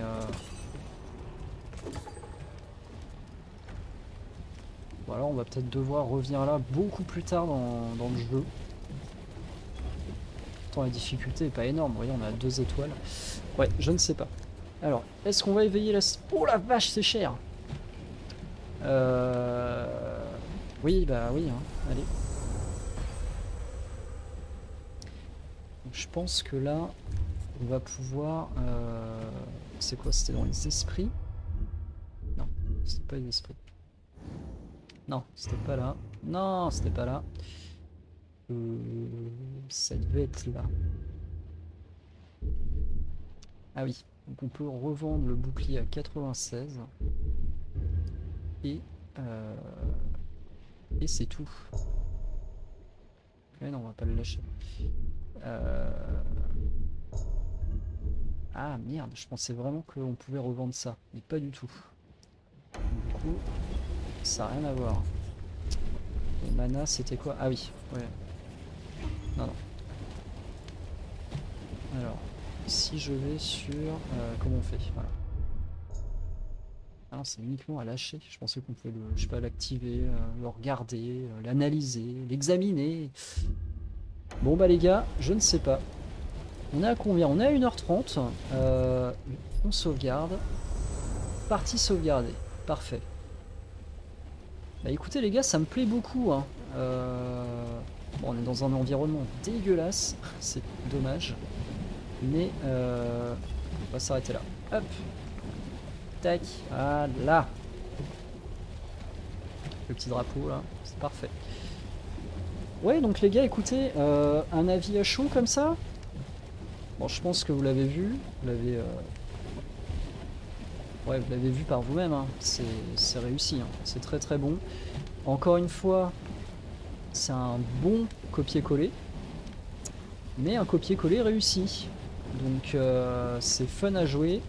bon, alors on va peut-être devoir revenir là beaucoup plus tard dans le jeu. Pourtant la difficulté est pas énorme, vous voyez on a 2 étoiles. Ouais, je ne sais pas. Alors, est-ce qu'on va éveiller la... Oh la vache, c'est cher. Oui, bah oui, hein. Allez. Donc, je pense que là, on va pouvoir... C'est quoi? C'était dans les esprits? Non, c'était pas les esprits. Non, c'était pas là. Non, c'était pas là. Ça devait être là. Ah oui, donc on peut revendre le bouclier à 96. Et c'est tout. Mais non, on va pas le lâcher. Ah merde, je pensais vraiment qu'on pouvait revendre ça, mais pas du tout. Du coup, ça n'a rien à voir. Le mana, c'était quoi? Ah oui, ouais. Non, non. Alors, si je vais sur... comment on fait? Voilà. Ah non, c'est uniquement à lâcher. Je pensais qu'on pouvait le, je sais pas, l'activer, le regarder, l'analyser, l'examiner. Bon bah les gars, je ne sais pas. On est à combien? On est à 1h30. On sauvegarde. Partie sauvegardée. Parfait. Bah écoutez les gars, ça me plaît beaucoup, hein. Bon, on est dans un environnement dégueulasse. C'est dommage. Mais on va s'arrêter là. Hop. Tac. Voilà. Le petit drapeau là. C'est parfait. Ouais, donc les gars, écoutez, un avis à chaud comme ça. Bon, je pense que vous l'avez vu. Vous l'avez... Ouais, vous l'avez vu par vous-même, hein. C'est réussi, hein. C'est très très bon. Encore une fois, c'est un bon copier-coller, mais un copier-coller réussi. Donc c'est fun à jouer.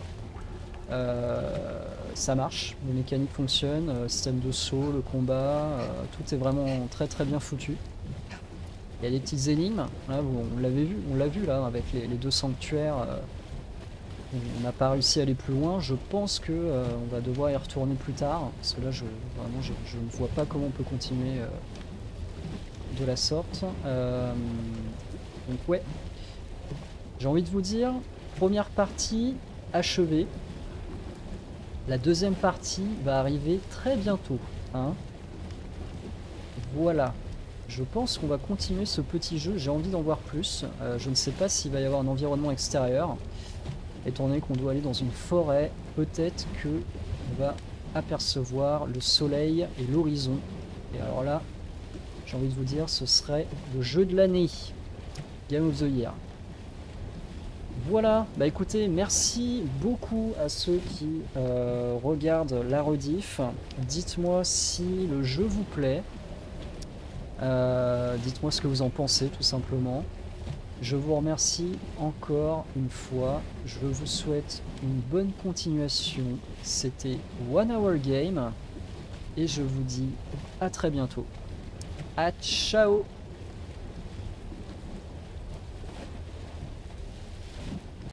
Ça marche, les mécaniques fonctionnent, le système de saut, le combat, tout est vraiment très très bien foutu. Il y a des petites énigmes, là, on l'avait vu, on l'a vu là avec les 2 sanctuaires. On n'a pas réussi à aller plus loin. Je pense que on va devoir y retourner plus tard, parce que là vraiment je ne vois pas comment on peut continuer de la sorte. Donc ouais, j'ai envie de vous dire, première partie achevée. La deuxième partie va arriver très bientôt, hein. Voilà. Je pense qu'on va continuer ce petit jeu. J'ai envie d'en voir plus. Je ne sais pas s'il va y avoir un environnement extérieur. Étant donné qu'on doit aller dans une forêt, peut-être que on va apercevoir le soleil et l'horizon. Et alors là, j'ai envie de vous dire, ce serait le jeu de l'année. Game of the Year. Voilà, bah écoutez, merci beaucoup à ceux qui regardent la rediff. Dites-moi si le jeu vous plaît. Dites-moi ce que vous en pensez, tout simplement. Je vous remercie encore une fois. Je vous souhaite une bonne continuation. C'était One Hour Game. Et je vous dis à très bientôt. À ciao!